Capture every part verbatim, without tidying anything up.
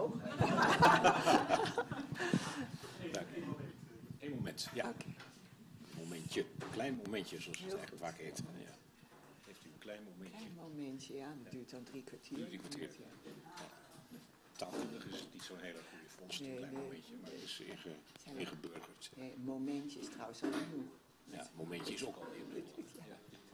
Oh. Eén moment, ja. Okay. Momentje, een klein momentje, zoals het eigenlijk vaak heet. Ja. Heeft u een klein momentje? Een klein momentje, ja. Dat duurt dan drie kwartier. Drie kwartier. Ja. Taalkundig is het niet zo'n hele goede vondst, nee, een klein nee, momentje, maar het is inge, ingeburgerd. Nee, een momentje is trouwens al genoeg. Ja, een momentje is ook al heel goed. Ja.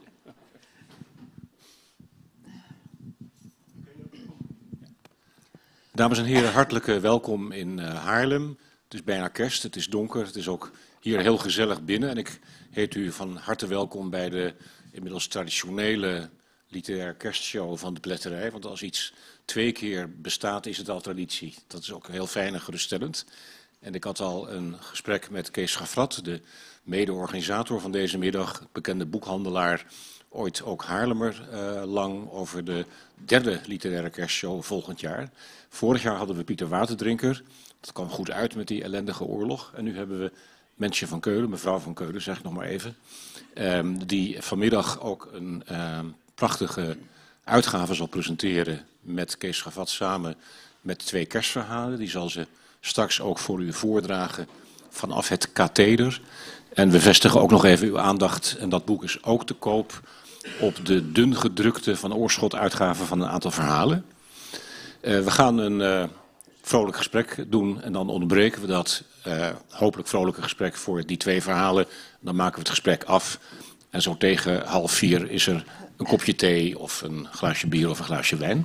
Dames en heren, hartelijk welkom in uh, Haarlem. Het is bijna kerst, het is donker, het is ook hier heel gezellig binnen. En ik heet u van harte welkom bij de inmiddels traditionele literaire kerstshow van de Pletterij. Want als iets twee keer bestaat, is het al traditie. Dat is ook heel fijn en geruststellend. En ik had al een gesprek met Kees Schafrat, de mede-organisator van deze middag, bekende boekhandelaar, ooit ook Haarlemmer uh, lang, over de derde literaire kerstshow volgend jaar. Vorig jaar hadden we Pieter Waterdrinker. Dat kwam goed uit met die ellendige oorlog. En nu hebben we Mensje van Keulen, mevrouw van Keulen, zeg ik nog maar even. Um, die vanmiddag ook een um, prachtige uitgave zal presenteren met Kees Schafat samen met twee kerstverhalen. Die zal ze straks ook voor u voordragen vanaf het katheder. En we vestigen ook nog even uw aandacht, en dat boek is ook te koop, op de dun gedrukte Van Oorschot uitgave van een aantal verhalen. Uh, we gaan een uh, vrolijk gesprek doen en dan onderbreken we dat uh, hopelijk vrolijke gesprek voor die twee verhalen. Dan maken we het gesprek af en zo tegen half vier is er een kopje thee of een glaasje bier of een glaasje wijn.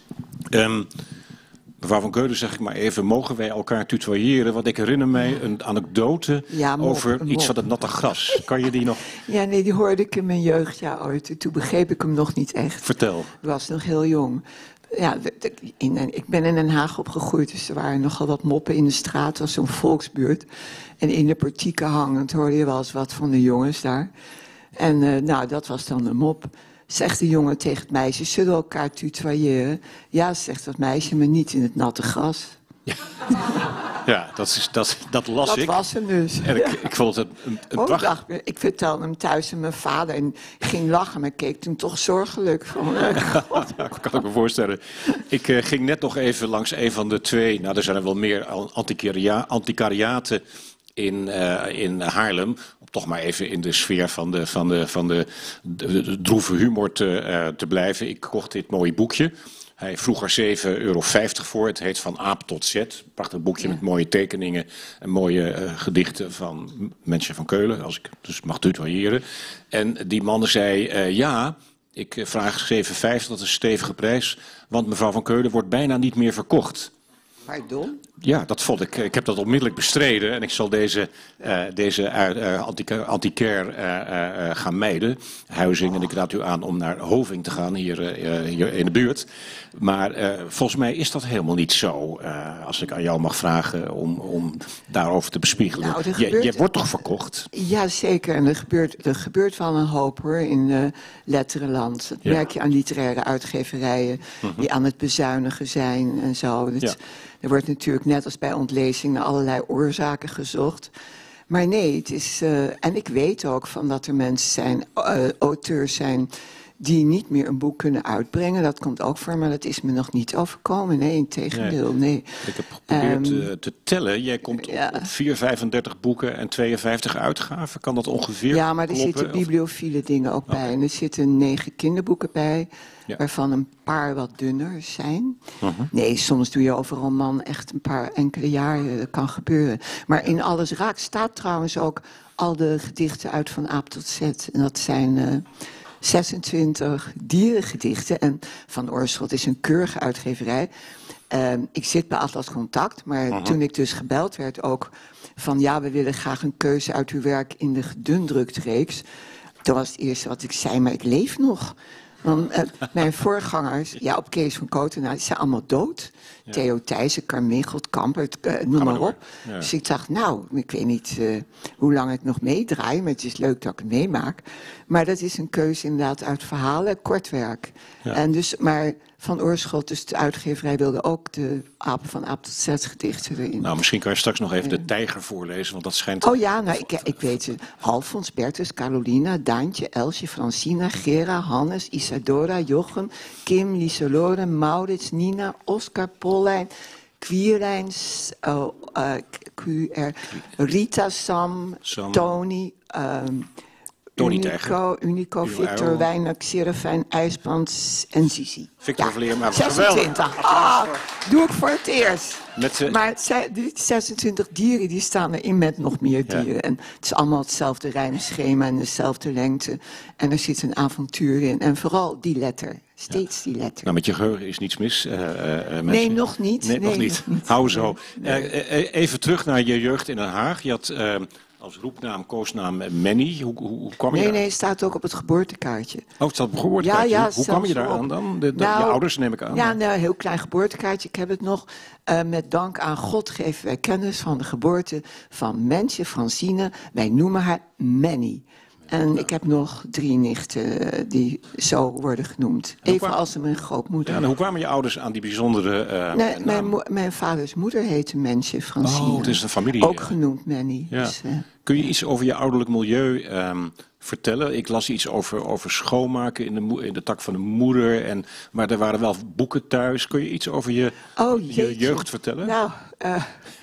Um, Mevrouw van Keulen, zeg ik maar even, mogen wij elkaar tutoyeren? Want ik herinner mij een anekdote ja, mop, over mop. iets van het natte gras. Kan je die nog... Ja, nee, die hoorde ik in mijn jeugdjaar ooit. Toen begreep ik hem nog niet echt. Vertel. Ik was nog heel jong. Ja, in, ik ben in Den Haag opgegroeid, dus er waren nogal wat moppen in de straat. Het was zo'n volksbuurt. En in de portieken hangend hoorde je wel eens wat van de jongens daar. En uh, nou, dat was dan een mop. Zegt de jongen tegen het meisje, zullen we elkaar tutoyeren? Ja, zegt dat meisje, maar niet in het natte gras. Ja, ja dat, is, dat, dat las dat ik. Dat was hem dus. En ik, ik vond het een, een oh, prachtig... dacht, ik vertelde hem thuis aan mijn vader en ging lachen, maar keek toen toch zorgelijk van... Uh, God. Ja, kan ik me voorstellen. Ik uh, ging net nog even langs een van de twee, nou er zijn er wel meer antiquaria, antiquariaten in, uh, in Haarlem. Om toch maar even in de sfeer van de, van de, van de, de, de droeve humor te, uh, te blijven. Ik kocht dit mooie boekje. Hij vroeg er zeven euro vijftig voor. Het heet Van Aap tot Z. Een prachtig boekje ja. met mooie tekeningen en mooie uh, gedichten van Mensje van Keulen. Als ik dus mag tutoyeren. En die man zei, uh, ja, ik vraag zeven euro vijftig, dat is een stevige prijs. Want mevrouw van Keulen wordt bijna niet meer verkocht. Pardon? Ja, dat vond ik. Ik heb dat onmiddellijk bestreden en ik zal deze, uh, deze uh, antiquair uh, uh, gaan mijden. Huizing, en ik raad u aan om naar Hoving te gaan, hier, uh, hier in de buurt. Maar uh, volgens mij is dat helemaal niet zo, uh, als ik aan jou mag vragen om, om daarover te bespiegelen. Nou, gebeurt... je, je wordt toch verkocht? Ja, zeker. En er gebeurt, er gebeurt wel een hoop hoor in uh, letterenland. Dat ja. merk je aan literaire uitgeverijen uh-huh. die aan het bezuinigen zijn en zo. Dat, ja. Er wordt natuurlijk net als bij ontlezing naar allerlei oorzaken gezocht. Maar nee, het is... Uh, en ik weet ook van dat er mensen zijn, uh, auteurs zijn... die niet meer een boek kunnen uitbrengen. Dat komt ook voor, maar dat is me nog niet overkomen. Nee, integendeel, nee. nee. Ik heb geprobeerd um, uh, te tellen. Jij komt op, ja. op vierhonderdvijfendertig boeken en tweeënvijftig uitgaven. Kan dat ongeveer Ja, maar er kloppen, zitten bibliofiele of... dingen ook bij. Okay. En er zitten negen kinderboeken bij... Ja. waarvan een paar wat dunner zijn. Uh-huh. Nee, soms doe je over een roman echt een paar enkele jaren. Dat kan gebeuren. Maar in Alles Raakt staat trouwens ook al de gedichten uit Van Aap tot Z. En dat zijn... Uh, zesentwintig dierengedichten. En Van Oorschot is een keurige uitgeverij. Uh, ik zit bij Atlas Contact, maar uh-huh. toen ik dus gebeld werd ook van ja, we willen graag een keuze uit uw werk in de gedundrukt reeks. Dat was het eerste wat ik zei, maar ik leef nog. Want uh, mijn voorgangers, ja, op Kees van Kooten, die zijn allemaal dood. Ja. Theo Thijssen, Carmichelt, Kamper, uh, noem maar op. Ja. Dus ik dacht, nou, ik weet niet uh, hoe lang ik nog meedraai, maar het is leuk dat ik het meemaak. Maar dat is een keuze inderdaad uit verhalen, kort werk. Ja. En dus, maar Van Oorschot, dus de uitgeverij, wilde ook de Apen van Aap tot Z gedichten erin. Nou, misschien kan je straks nog even de tijger voorlezen, want dat schijnt... Oh ja, nou, ik, ik weet het. Alfons, Bertus, Carolina, Daantje, Elsje, Francina, Gera, Hannes, Isadora, Jochem, Kim, Lieselore, Maurits, Nina, Oscar, Pollijn, Quirijn, uh, uh, Q R, Rita, Sam, Sam. Tony... Um, Tony Unico, Unico, Victor, Wijnak, Serafijn, IJsbrand en Zizi. Victor ja, Vleerma, zesentwintig. Ah, doe ik voor het eerst. Met, uh, maar die zesentwintig dieren die staan erin met nog meer dieren. Ja. En het is allemaal hetzelfde rijmschema en dezelfde lengte. En er zit een avontuur in. En vooral die letter. Steeds ja. die letter. Nou, met je geheugen is niets mis. Uh, uh, nee, nog niet. Nee, nee, nog niet. Nog niet. Hou zo. Nee. Uh, uh, even terug naar je jeugd in Den Haag. Je had... Uh, als roepnaam, koosnaam Manny. Hoe, hoe, hoe kwam je Nee, daar? nee, het staat ook op het geboortekaartje. Oh, het staat op het geboortekaartje. Ja, ja, hoe kwam je daar aan dan? De, de, nou, je ouders neem ik aan. Ja, nou, een heel klein geboortekaartje. Ik heb het nog. Uh, met dank aan God geven wij kennis van de geboorte van Mensje Francine. Wij noemen haar Manny. En ja. ik heb nog drie nichten die zo worden genoemd. Even kwam... als mijn grootmoeder. Ja, en hoe kwamen je ouders aan die bijzondere uh, nee, mijn, mo- mijn vaders moeder heette Mensje Francine. Oh, het is een familie. Ook genoemd Manny. Ja. Dus, uh, Kun je iets over je ouderlijk milieu um, vertellen? Ik las iets over, over schoonmaken in de, mo- in de tak van de moeder. En, maar er waren wel boeken thuis. Kun je iets over je, oh, je jeugd vertellen? Nou, uh,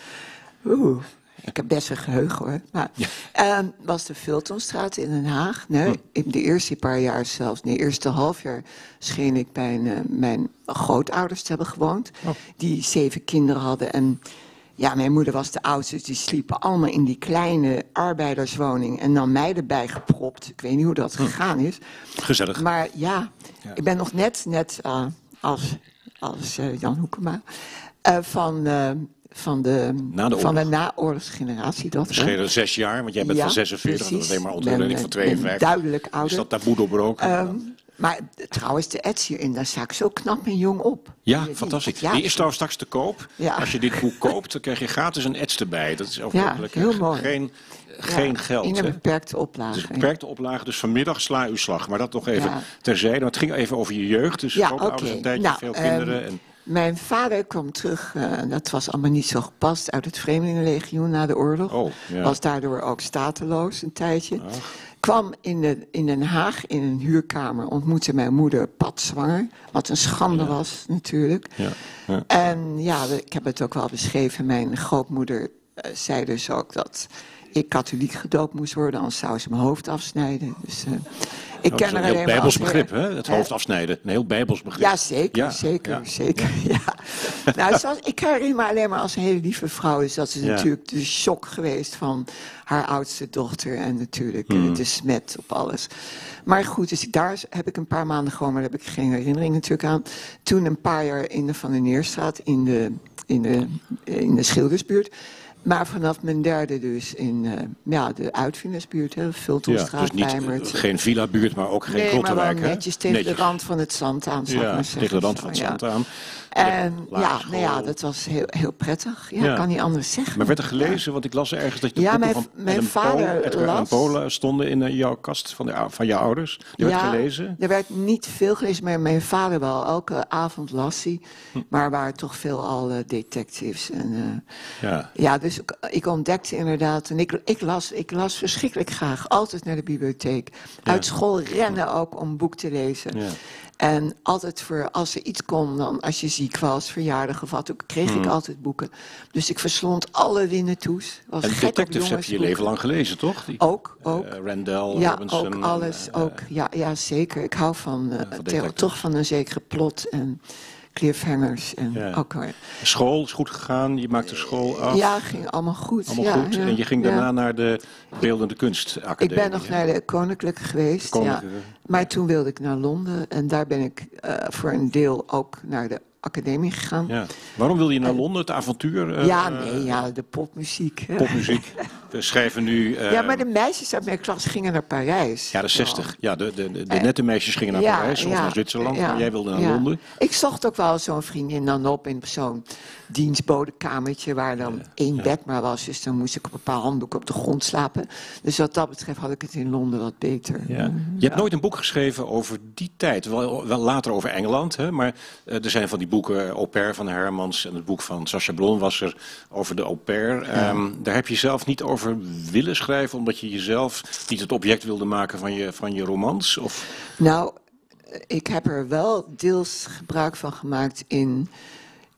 oeh. Ik heb best een geheugen hoor. Maar, ja. um, was de Fultonstraat in Den Haag. Nee, hm. In de eerste paar jaar zelfs, in de eerste half jaar scheen ik bij een, uh, mijn grootouders te hebben gewoond. Oh. Die zeven kinderen hadden. En ja, mijn moeder was de oudste, dus die sliepen allemaal in die kleine arbeiderswoning. En dan mij erbij gepropt. Ik weet niet hoe dat hm. gegaan is. Gezellig. Maar ja, ja. ik ben nog net, net uh, als, als uh, Jan Hoekema uh, van... Uh, Van de, Na de van de naoorlogsgeneratie. Dat schelen zes jaar, want jij bent ja, van zesenveertig, dat is alleen maar ontwikkeling van tweeënvijftig. Duidelijk ouder. Is dat taboe doorbroken? Um, maar trouwens, de ets hierin, daar sta ik zo knap en jong op. Ja, die, fantastisch. Ja, die is trouwens straks te koop. Ja. Als je dit boek koopt, dan krijg je gratis een ets erbij. Dat is overlijk. Ja, heel mooi. Geen, geen ja, geld. In een beperkte oplage. Dus een beperkte oplage, dus vanmiddag sla uw slag. Maar dat nog even ja. terzijde. Maar het ging even over je jeugd, dus ja, grootouders okay. een tijdje, nou, veel kinderen. Um, en... Mijn vader kwam terug, uh, dat was allemaal niet zo gepast, uit het Vreemdelingenlegioen na de oorlog. Oh, ja. Was daardoor ook stateloos een tijdje. Ach. Kwam in, de, in Den Haag in een huurkamer, ontmoette mijn moeder padzwanger. Wat een schande ja. was natuurlijk. Ja. Ja. En ja, ik heb het ook wel beschreven. Mijn grootmoeder uh, zei dus ook dat ik katholiek gedoopt moest worden, anders zou ze mijn hoofd afsnijden. Dus... Uh, Ik ken dat is een er heel bijbels begrip, hè? Het hoofd hè? afsnijden. Een heel bijbels begrip. Ja, zeker, ja, zeker, ja. zeker. Ja. nou, zoals, ik herinner me alleen maar als een hele lieve vrouw. Dus dat is ja. natuurlijk de shock geweest van haar oudste dochter. En natuurlijk hmm. de smet op alles. Maar goed, dus daar heb ik een paar maanden gewoon, maar daar heb ik geen herinnering natuurlijk aan. Toen een paar jaar in de Van der Neerstraat, in de, in de, in de Schildersbuurt. Maar vanaf mijn derde dus in uh, ja, de uitvindersbuurt, hè, Fultonstraat, ja, dus niet, geen villa-buurt, maar ook geen Klotterwijk. Nee, maar netjes tegen netjes. de rand van het zand aan, zou ja, ik maar zeggen. tegen de rand van het zand ja. aan. En ja, nou ja, dat was heel, heel prettig. Ja, ja. Ik kan niet anders zeggen. Maar werd er gelezen, ja. want ik las ergens dat de ja, boeken mijn, van mijn vader Edgar Allan Poe stonden in uh, jouw kast van, de, van jouw ouders. Die ja, werd gelezen? Er werd niet veel gelezen, maar mijn vader wel. Elke avond las hij. Hm. Maar er waren toch veel al uh, detectives. En, uh, ja. ja, dus ik, ik ontdekte inderdaad, en ik, ik, las, ik las verschrikkelijk graag. Altijd naar de bibliotheek. Ja. Uit school rennen ook om boek te lezen. Ja. En altijd voor, als er iets kon, dan als je ziek was, verjaardag of wat, kreeg hmm. ik altijd boeken. Dus ik verslond alle Winnetoes. En detectives heb je je leven lang gelezen, toch? Die, ook, ook. Uh, Randall, ja, Robinson. ook alles. Uh, ook, ja, ja, zeker. Ik hou van, uh, van te, toch van een zekere plot en cliffhangers. En ja. ook, uh, school is goed gegaan, je maakte school af. Ja, ging allemaal goed. Allemaal ja, goed. Ja, en je ging daarna ja. naar de Beeldende Kunstacademie. Ik ben nog hè? naar de Koninklijke geweest, Koninklijke. Ja. Maar toen wilde ik naar Londen. En daar ben ik uh, voor een deel ook naar de academie gegaan. Ja. Waarom wilde je naar Londen, het avontuur? Uh, ja, nee, ja, de popmuziek. Popmuziek. We schrijven nu... Uh, ja, maar de meisjes uit mijn klas gingen naar Parijs. Ja, de zestig. Ja, de, de, de, de nette meisjes gingen naar ja, Parijs of ja, naar Zwitserland. Ja, maar jij wilde naar ja. Londen. Ik zocht ook wel zo'n vriendin dan op in zo'n dienstbodekamertje waar dan ja, één ja. bed maar was. Dus dan moest ik op een paar handdoeken op de grond slapen. Dus wat dat betreft had ik het in Londen wat beter. Ja. Je ja. hebt nooit een boek geschreven over die tijd. Wel, wel later over Engeland, hè? Maar uh, er zijn van die boeken, Au pair van Hermans en het boek van Sacha Blon was er over de au pair. Ja. Um, daar heb je zelf niet over willen schrijven, omdat je jezelf niet het object wilde maken van je, van je romans? Of? Nou, ik heb er wel deels gebruik van gemaakt in...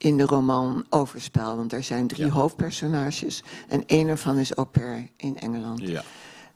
in de roman Overspel. Want er zijn drie ja. hoofdpersonages en één ervan is au pair in Engeland. Ja.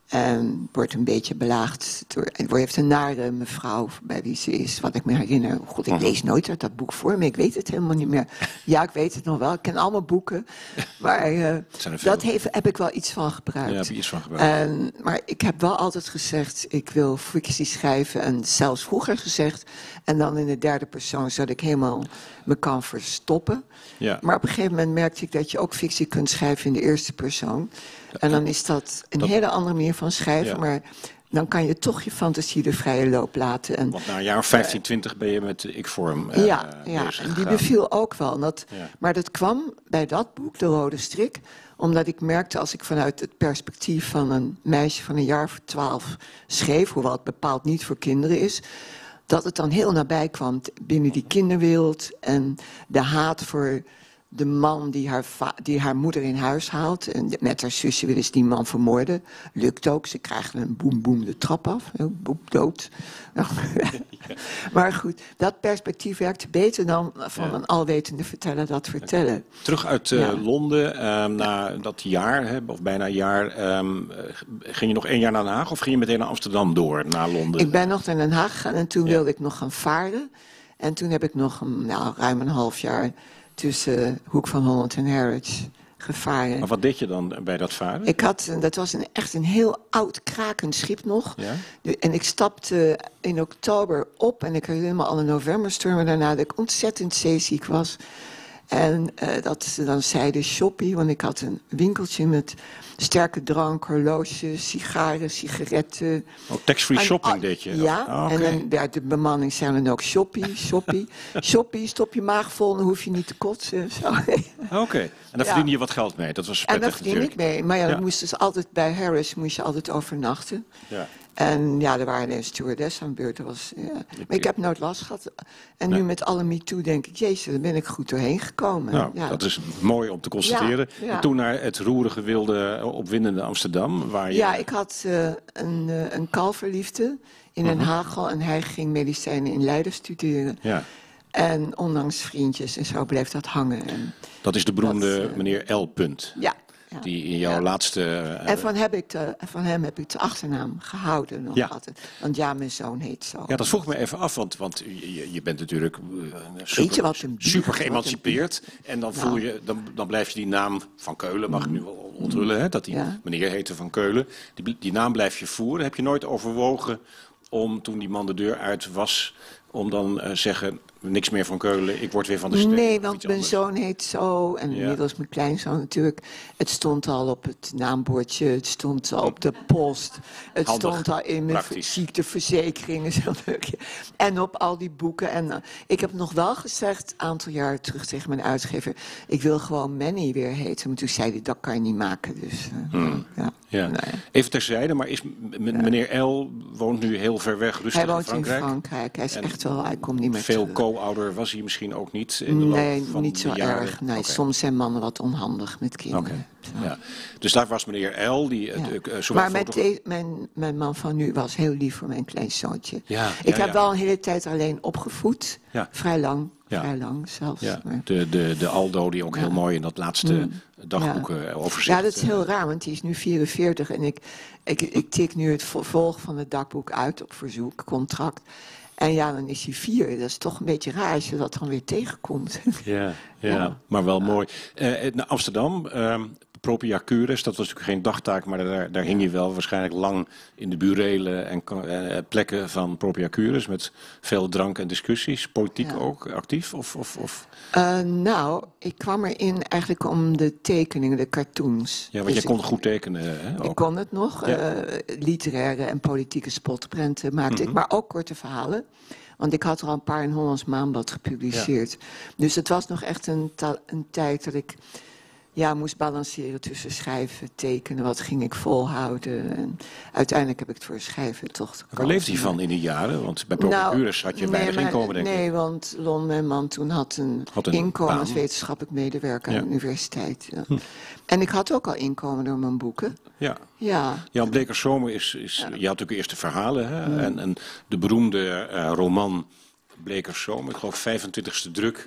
En wordt een beetje belaagd door... En heeft een nare mevrouw bij wie ze is, wat ik me herinner. God, ik lees nooit uit dat boek voor me. Ik weet het helemaal niet meer. Ja, ik weet het nog wel. Ik ken allemaal boeken. Maar uh, dat heeft, heb ik wel iets van gebruikt. Ja, heb je iets van gebruikt. En, maar ik heb wel altijd gezegd, ik wil fictie schrijven. En zelfs vroeger gezegd. En dan in de derde persoon, zodat ik helemaal me kan verstoppen. Ja. Maar op een gegeven moment merkte ik dat je ook fictie kunt schrijven in de eerste persoon. En dan is dat een dat, hele andere manier van schrijven. Ja. Maar dan kan je toch je fantasie de vrije loop laten. En, Want na een jaar of vijftien, twintig ben je met de ik-vorm uh, ja, ja, bezig en die beviel ook wel. Dat, ja. Maar dat kwam bij dat boek, De Rode Strik, omdat ik merkte als ik vanuit het perspectief van een meisje van een jaar of twaalf schreef, hoewel het bepaald niet voor kinderen is, dat het dan heel nabij kwam binnen die kinderwereld en de haat voor de man die haar, die haar moeder in huis haalt. En met haar zusje willen ze die man vermoorden. Lukt ook. Ze krijgen een boem boem de trap af. Boem, dood. Ja. Maar goed, dat perspectief werkt beter dan van ja. een alwetende verteller dat vertellen. Terug uit uh, ja. Londen, uh, na dat jaar, hè, of bijna een jaar, um, ging je nog één jaar naar Den Haag of ging je meteen naar Amsterdam door, naar Londen? Ik ben nog naar Den Haag gegaan en toen ja. wilde ik nog gaan varen. En toen heb ik nog een, nou, ruim een half jaar tussen uh, Hoek van Holland en Harwich gevaren. Maar wat deed je dan bij dat varen? Ik had, dat was een, echt een heel oud krakend schip nog. Ja? En ik stapte in oktober op en ik herinner me alle novemberstormen daarna dat ik ontzettend zeeziek was. En uh, dat ze dan zeiden shoppie, want ik had een winkeltje met sterke drank, horloges, sigaren, sigaretten. Oh, tax-free shopping uh, deed je? Ja, oh, okay. En dan, ja, de bemanning zei dan ook shoppie, shoppie. Shoppie, stop je maag vol, dan hoef je niet te kotsen. Oké, okay. En daar ja. verdiende je wat geld mee, dat was prettig. En daar verdiende ik mee, maar ja, ja. dan moest dus altijd bij Harris moest je altijd overnachten. Ja. En ja, er waren een stewardess aan beurt. Was, ja. Maar ik heb nooit last gehad. En nee. nu met alle MeToo denk ik, jezus, daar ben ik goed doorheen gekomen. Nou, ja. dat is mooi om te constateren. Ja, ja. En toen naar het roerige, wilde, opwindende Amsterdam. Waar je... Ja, ik had uh, een, uh, een kalverliefde in Den uh-huh. Haag en hij ging medicijnen in Leiden studeren. Ja. En ondanks vriendjes en zo bleef dat hangen. En dat is de beroemde dat, uh, meneer L. Punt. Ja. Ja. Die in jouw ja. laatste... Uh, en van, heb ik de, van hem heb ik de achternaam gehouden nog ja. altijd. Want ja, mijn zoon heet zo. Ja, dat vroeg me even af, want, want je, je bent natuurlijk uh, super, super geëmancipeerd. En dan, voel je, dan, dan blijf je die naam van Keulen, mag ik nu wel onthullen, hè, dat die ja. meneer heette van Keulen. Die, die naam blijf je voeren. Heb je nooit overwogen om, toen die man de deur uit was, om dan uh, zeggen, niks meer van Keulen, ik word weer van de stem? Nee, want mijn zoon heet zo en ja. inmiddels mijn kleinzoon natuurlijk. Het stond al op het naambordje, het stond al op de post. Het Handig, stond al in mijn praktisch. ziekteverzekeringen. Zo leuk. En op al die boeken. En uh, ik heb nog wel gezegd, een aantal jaar terug tegen mijn uitgever, ik wil gewoon Manny weer heten. Maar toen zei hij, dat kan je niet maken. Dus, uh, hmm. ja. Ja. Nee. Even terzijde, maar is m- m- meneer L. woont nu heel ver weg, rustig hij woont in Frankrijk? in Frankrijk. Hij is en echt wel, hij komt niet meer veel terug. co-ouder was hij misschien ook niet in de nee, loop van niet zo de jaren? erg. Nee, okay. Soms zijn mannen wat onhandig met kinderen. Okay. Ja. Dus daar was meneer L. Die, ja. uh, uh, maar met de, mijn, mijn man van nu was heel lief voor mijn kleinzoontje. Ja, ik ja, heb ja. wel een hele tijd alleen opgevoed. Ja. Vrij lang. Ja. Vrij lang zelfs. Ja. Maar... De, de, de Aldo die ook ja. heel mooi in dat laatste mm. dagboek ja. overzicht. Ja, dat is heel raar, want die is nu vierenveertig. En ik, ik, ik tik nu het vervolg van het dagboek uit op verzoek, contract. En ja, dan is hij vier. Dat is toch een beetje raar als je dat dan weer tegenkomt. Ja, ja, ja. maar wel ja. mooi. Uh, naar Amsterdam, uh, Propria Cures, dat was natuurlijk geen dagtaak, maar daar, daar hing je wel waarschijnlijk lang in de burelen en uh, plekken van Propria Cures met veel drank en discussies. Politiek ja. ook actief? Of, of, of? Uh, nou, ik kwam erin eigenlijk om de tekeningen, de cartoons. Ja, want dus jij kon goed tekenen. Hè, ook. Ik kon het nog. Ja. Uh, literaire en politieke spotprenten maakte mm-hmm. ik, maar ook korte verhalen. Want ik had er al een paar in Hollands Maanblad gepubliceerd. Ja. Dus het was nog echt een, ta- een tijd dat ik ja, moest balanceren tussen schrijven, tekenen. Wat ging ik volhouden? En uiteindelijk heb ik het voor schrijven toch. Waar leefde hij van in die jaren? Want bij Propria Cures had je nee, weinig maar, inkomen, denk ik. Nee, want Lon, mijn man, toen had een, had een inkomen als wetenschappelijk medewerker ja. aan de universiteit. Ja. Hm. En ik had ook al inkomen door mijn boeken. Ja. Ja. Jan Bleekerszomer is, is ja. je had natuurlijk eerst de verhalen, hè? Mm. En, en de beroemde uh, roman Bleekerszomer, ik geloof vijfentwintigste druk,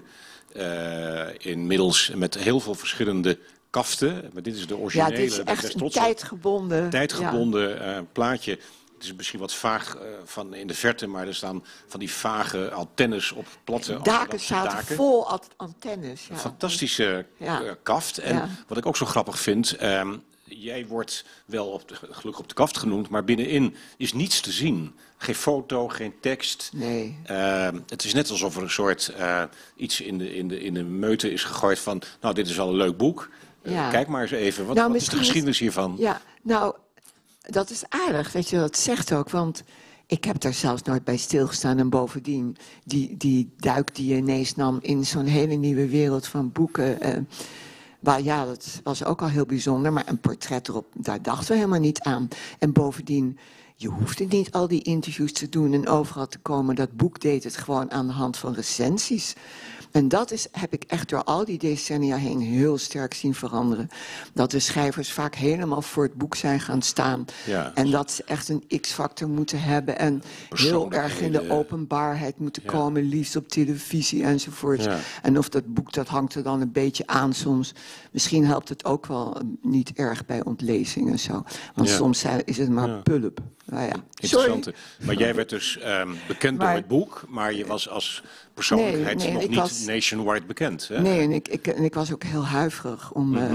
Uh, inmiddels met heel veel verschillende kaften. Maar dit is de originele. Ja, dit is echt een tijdgebonden, tijdgebonden ja. uh, plaatje. Het is misschien wat vaag uh, van in de verte, maar er staan van die vage antennes op platte daken. Zaten daken. Vol antennes. Ja. Een fantastische ja. uh, kaft. En ja. wat ik ook zo grappig vind, um, jij wordt wel op de, gelukkig op de kaft genoemd, maar binnenin is niets te zien. Geen foto, geen tekst. Nee. Uh, het is net alsof er een soort uh, iets in de, in, de, in de meute is gegooid van, nou, dit is wel een leuk boek. Uh, ja. Kijk maar eens even, wat, nou, wat is de geschiedenis hiervan? Ja, nou, dat is aardig dat je dat zegt ook, want ik heb daar zelfs nooit bij stilgestaan. En bovendien, die, die duik die je ineens nam in zo'n hele nieuwe wereld van boeken. Uh, maar ja, dat was ook al heel bijzonder. Maar een portret erop, daar dachten we helemaal niet aan. En bovendien, je hoefde niet al die interviews te doen en overal te komen. Dat boek deed het gewoon aan de hand van recensies. En dat is, heb ik echt door al die decennia heen heel sterk zien veranderen. Dat de schrijvers vaak helemaal voor het boek zijn gaan staan. Ja. En dat ze echt een X-factor moeten hebben. En heel erg in de openbaarheid moeten ja. komen. Liefst op televisie enzovoort. Ja. En of dat boek, dat hangt er dan een beetje aan soms. Misschien helpt het ook wel niet erg bij ontlezing en zo. Want ja. soms is het maar ja. pulp. Nou ja. Interessante. Maar jij werd dus um, bekend maar, door het boek, maar je was als persoonlijkheid nee, nee, nog niet was, nationwide bekend. Hè? Nee, en ik, ik, en ik was ook heel huiverig om mm-hmm. uh,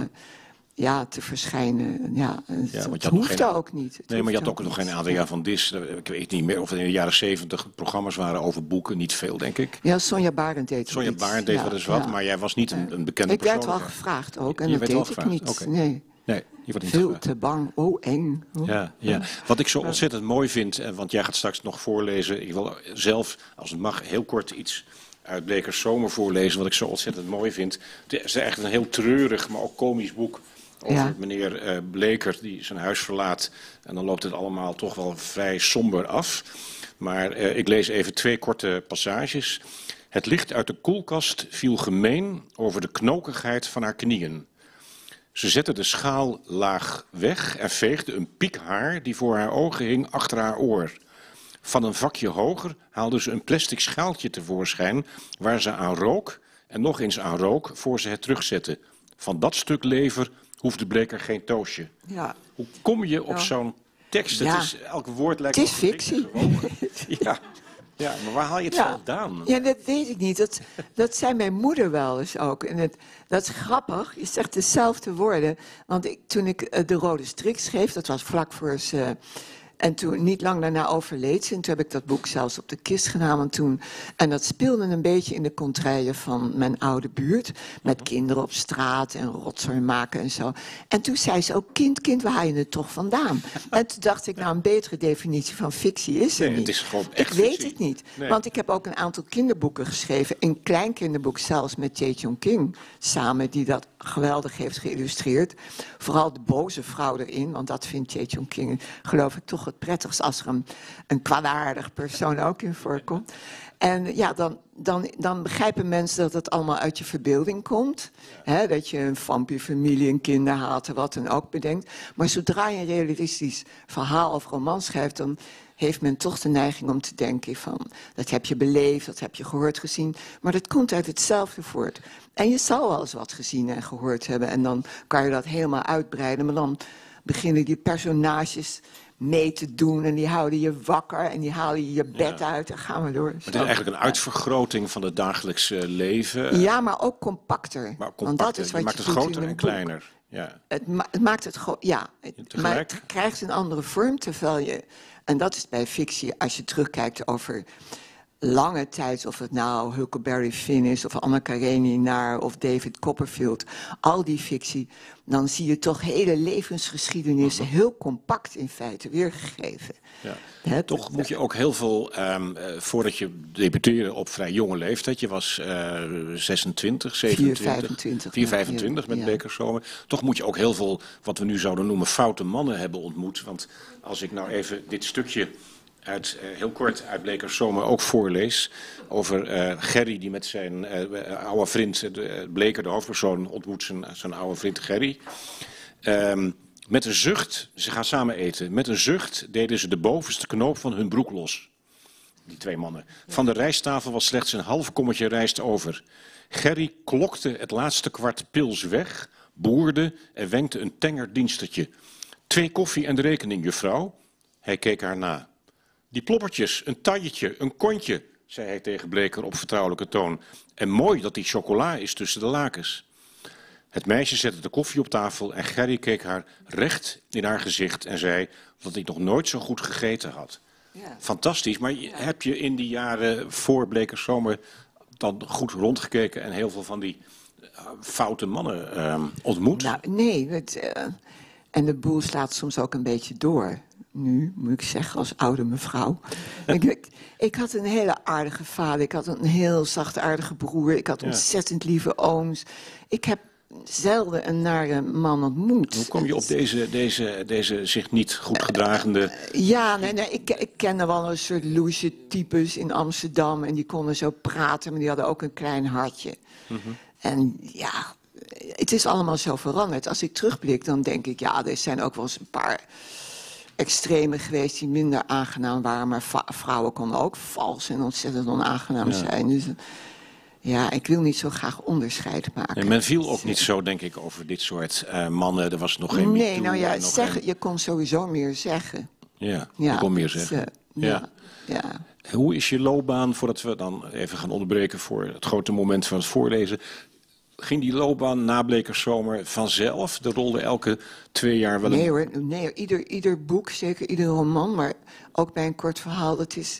ja, te verschijnen. Ja, het, ja, het hoefde geen, ook niet. Het nee, maar je had ook, ook nog geen aantal jaar van Dis. Ik weet niet meer of het in de jaren zeventig programma's waren over boeken. Niet veel, denk ik. Ja, Sonja Barend deed Sonja Barend deed ja, wel eens wat, ja. maar jij was niet een, een bekende ik persoon. Ik werd wel gevraagd ook en je dat deed ik niet. Okay. Nee. Nee, je wordt niet veel gevraagd. te bang, oh eng. Oh. Ja, ja. Wat ik zo ontzettend mooi vind, want jij gaat straks nog voorlezen. Ik wil zelf, als het mag, heel kort iets uit Blekers Zomer voorlezen. Wat ik zo ontzettend mooi vind. Het is echt een heel treurig, maar ook komisch boek. Over ja. meneer uh, Bleker die zijn huis verlaat. En dan loopt het allemaal toch wel vrij somber af. Maar uh, ik lees even twee korte passages. Het licht uit de koelkast viel gemeen over de knokigheid van haar knieën. Ze zette de schaal laag weg en veegde een piek haar die voor haar ogen hing achter haar oor. Van een vakje hoger haalde ze een plastic schaaltje tevoorschijn waar ze aan rook en nog eens aan rook voor ze het terugzette. Van dat stuk lever hoefde Bleker geen toastje. Ja. Hoe kom je op ja. zo'n tekst? Ja. Het is, elk woord lijkt het is fictie. Ja. Ja, maar waar haal je het ja. vandaan? Ja, dat weet ik niet. Dat, dat zei mijn moeder wel eens ook. En het, dat is grappig. Je zegt dezelfde woorden. Want ik, toen ik uh, De Rode Strik schreef, dat was vlak voor ze... En toen, niet lang daarna overleed ze. En toen heb ik dat boek zelfs op de kist gedaan. Want toen, en dat speelde een beetje in de contraien van mijn oude buurt. Met kinderen op straat en rotzooi maken en zo. En toen zei ze ook, kind, kind, waar haal je het toch vandaan? En toen dacht ik, nou, een betere definitie van fictie is er nee, niet. Het is gewoon echt ik weet fictie. het niet. Nee. Want ik heb ook een aantal kinderboeken geschreven. Een klein kinderboek zelfs met Jae Jong Kim samen. Die dat geweldig heeft geïllustreerd. Vooral de boze vrouw erin. Want dat vindt Jae Jong Kim, geloof ik, toch het prettigst als er een, een kwaadaardig persoon ook in voorkomt. En ja, dan, dan, dan begrijpen mensen dat het allemaal uit je verbeelding komt. Ja. Hè, dat je een vampierfamilie, een kinderhaat, wat dan ook bedenkt. Maar zodra je een realistisch verhaal of roman schrijft, dan heeft men toch de neiging om te denken van, dat heb je beleefd, dat heb je gehoord, gezien. Maar dat komt uit hetzelfde voort. En je zal wel eens wat gezien en gehoord hebben. En dan kan je dat helemaal uitbreiden. Maar dan beginnen die personages mee te doen en die houden je wakker en die halen je je bed ja. uit en gaan we door. Het is eigenlijk een uitvergroting van het dagelijkse leven. Ja, maar ook compacter. Maar compacter. Want dat is wat je maakt je het groter en kleiner. Ja. Het, ma het maakt het gewoon, ja, het, maar het krijgt een andere vorm, terwijl je, en dat is bij fictie, als je terugkijkt over lange tijd, of het nou Huckleberry Finn is, of Anna Karenina of David Copperfield, al die fictie, dan zie je toch hele levensgeschiedenissen heel compact in feite weergegeven. Ja. He, toch moet je ook heel veel, um, uh, voordat je debuteerde op vrij jonge leeftijd, je was uh, zesentwintig, zevenentwintig, vier, vijfentwintig met ja. Blekers Zomer, toch moet je ook heel veel, wat we nu zouden noemen, foute mannen hebben ontmoet. Want als ik nou even dit stukje uit, uh, heel kort uit Blekers Zomer ook voorlees over uh, Gerry die met zijn uh, oude vriend, uh, Bleker, de hoofdpersoon, ontmoet zijn, zijn oude vriend Gerry. Um, met een zucht, ze gaan samen eten, met een zucht deden ze de bovenste knoop van hun broek los. die twee mannen. Van de rijsttafel was slechts een half kommetje rijst over. Gerry klokte het laatste kwart pils weg, boerde en wenkte een tenger dienstertje. Twee koffie en de rekening, juffrouw. Hij keek haar na. Die ploppertjes, een tailletje, een kontje, zei hij tegen Bleker op vertrouwelijke toon. En mooi dat die chocola is tussen de lakens. Het meisje zette de koffie op tafel en Gerry keek haar recht in haar gezicht en zei dat hij nog nooit zo goed gegeten had. Ja. Fantastisch, maar ja. Heb je in die jaren voor Blekerszomer dan goed rondgekeken en heel veel van die uh, foute mannen uh, ontmoet? Nou, nee, het, uh, en de boel slaat soms ook een beetje door. Nu, moet ik zeggen, als oude mevrouw. ik, ik, ik had een hele aardige vader, ik had een heel zachtaardige broer, ik had ja. ontzettend lieve ooms. Ik heb zelden een nare man ontmoet. Hoe kom je op deze, deze, deze zich niet goed gedragende... Uh, ja, nee, nee, ik, ik kende wel een soort loesje types in Amsterdam. En die konden zo praten, maar die hadden ook een klein hartje. Mm-hmm. En ja, het is allemaal zo veranderd. Als ik terugblik, dan denk ik, ja, er zijn ook wel eens een paar extremen geweest die minder aangenaam waren. Maar va- vrouwen konden ook vals en ontzettend onaangenaam ja. zijn. Dus ja, ik wil niet zo graag onderscheid maken. En men viel ook niet zo, denk ik, over dit soort uh, mannen. Er was nog geen Nee, MeToo, nou ja, zeggen, geen... je kon sowieso meer zeggen. Ja, ja je kon meer zeggen. Uh, ja. Ja. Ja. Hoe is je loopbaan, voordat we dan even gaan onderbreken voor het grote moment van het voorlezen... Ging die loopbaan na Blekerszomer vanzelf? Er rolde elke twee jaar wel een... Nee hoor, nee, ieder, ieder boek, zeker ieder roman, maar ook bij een kort verhaal, dat is...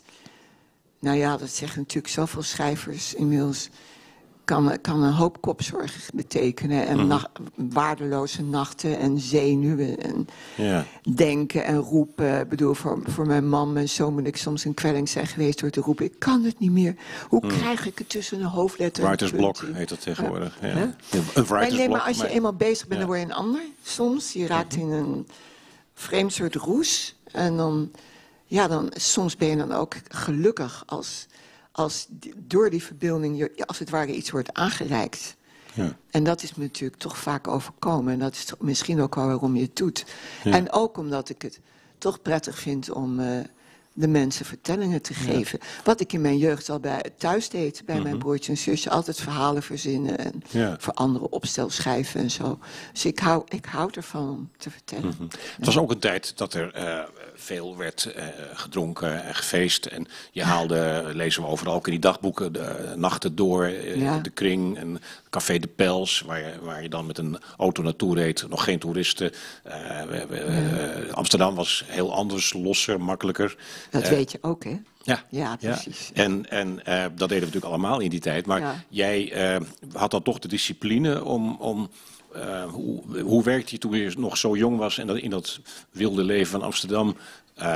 Nou ja, dat zeggen natuurlijk zoveel schrijvers inmiddels. Kan, kan een hoop kopzorg betekenen. En mm-hmm. nacht, waardeloze nachten en zenuwen. En ja. denken en roepen. Ik bedoel, voor, voor mijn man, mijn zoon, moet ik soms een kwelling zijn geweest door te roepen. Ik kan het niet meer. Hoe mm. krijg ik het tussen een hoofdletter en writersblok heet dat tegenwoordig. Ja. Ja. Ja. Een maar nee, maar als je maar... eenmaal bezig bent, ja. dan word je een ander. Soms, je raakt mm-hmm. in een vreemd soort roes. En dan... Ja, dan, soms ben je dan ook gelukkig als, als die, door die verbeelding je als het ware iets wordt aangereikt. Ja. En dat is me natuurlijk toch vaak overkomen. En dat is toch misschien ook wel waarom je het doet. Ja. En ook omdat ik het toch prettig vind om uh, de mensen vertellingen te geven. Ja. Wat ik in mijn jeugd al bij, thuis deed, bij mm-hmm. mijn broertje en zusje. Altijd verhalen verzinnen en ja. voor anderen opstel schrijven en zo. Dus ik hou, ik hou ervan om te vertellen. Mm-hmm. Ja. Het was ook een tijd dat er uh, veel werd uh, gedronken en gefeest. En je haalde, lezen we overal ook in die dagboeken, de nachten door. Uh, ja. De Kring en Café de Pels, waar je, waar je dan met een auto naartoe reed. Nog geen toeristen. Uh, we, we, uh, Amsterdam was heel anders, losser, makkelijker. Dat uh, weet je ook, hè? Ja, ja, precies. Ja. En, en uh, dat deden we natuurlijk allemaal in die tijd. Maar ja. jij uh, had dan toch de discipline om... om uh, hoe, hoe werkte je toen je nog zo jong was en dat in dat wilde leven van Amsterdam uh,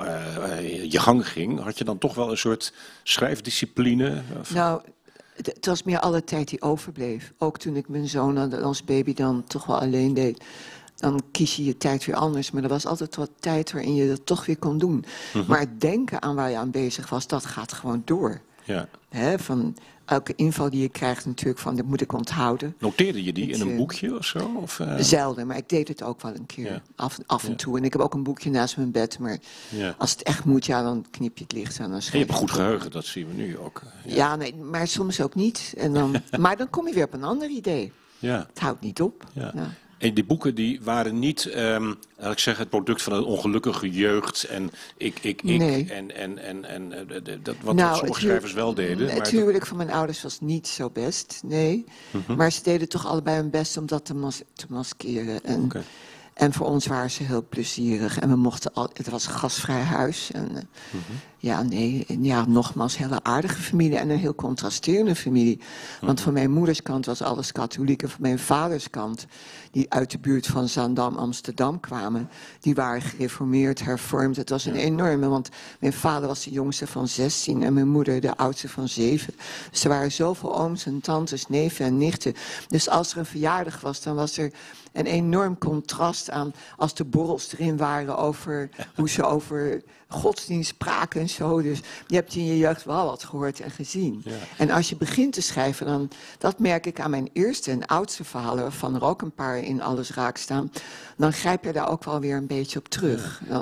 uh, je gang ging? Had je dan toch wel een soort schrijfdiscipline? Nou, het was meer alle tijd die overbleef. Ook toen ik mijn zoon als baby dan toch wel alleen deed. Dan kies je je tijd weer anders. Maar er was altijd wat tijd waarin je dat toch weer kon doen. Mm-hmm. Maar het denken aan waar je aan bezig was, dat gaat gewoon door. Ja. He, van elke inval die je krijgt natuurlijk van, dat moet ik onthouden. Noteerde je die het, in een boekje of zo? Of, uh... Zelden, maar ik deed het ook wel een keer. Ja. Af, af en ja. toe. En ik heb ook een boekje naast mijn bed. Maar ja. als het echt moet, ja, dan knip je het licht aan. Dan en je hebt een goed geheugen, dat zien we nu ook. Ja, ja nee, maar soms ook niet. En dan, maar dan kom je weer op een ander idee. Ja. Het houdt niet op. Ja. Ja. En die boeken die waren niet, um, laat ik zeggen, het product van een ongelukkige jeugd en ik, ik, ik nee. en, en, en, en dat, wat nou, sommige schrijvers wel deden. Het huwelijk dat... van mijn ouders was niet zo best, nee. Mm-hmm. Maar ze deden toch allebei hun best om dat te, mas- te maskeren. En, okay. en voor ons waren ze heel plezierig en we mochten al, het was een gastvrij huis. En, mm-hmm. Ja, nee, ja, nogmaals, hele aardige familie en een heel contrasterende familie. Want mm-hmm. van mijn moeders kant was alles katholiek en van mijn vaders kant, die uit de buurt van Zaandam, Amsterdam kwamen, die waren gereformeerd, hervormd. Het was een enorme, want mijn vader was de jongste van zestien en mijn moeder de oudste van zeven. Dus er waren zoveel ooms en tantes, neven en nichten. Dus als er een verjaardag was, dan was er een enorm contrast aan als de borrels erin waren over hoe ze over godsdienst spraken en zo. Dus je hebt in je jeugd wel wat gehoord en gezien. Ja. En als je begint te schrijven, dan, dat merk ik aan mijn eerste en oudste verhalen, waarvan er ook een paar in Alles Raak staan, dan grijp je daar ook wel weer een beetje op terug. Dan,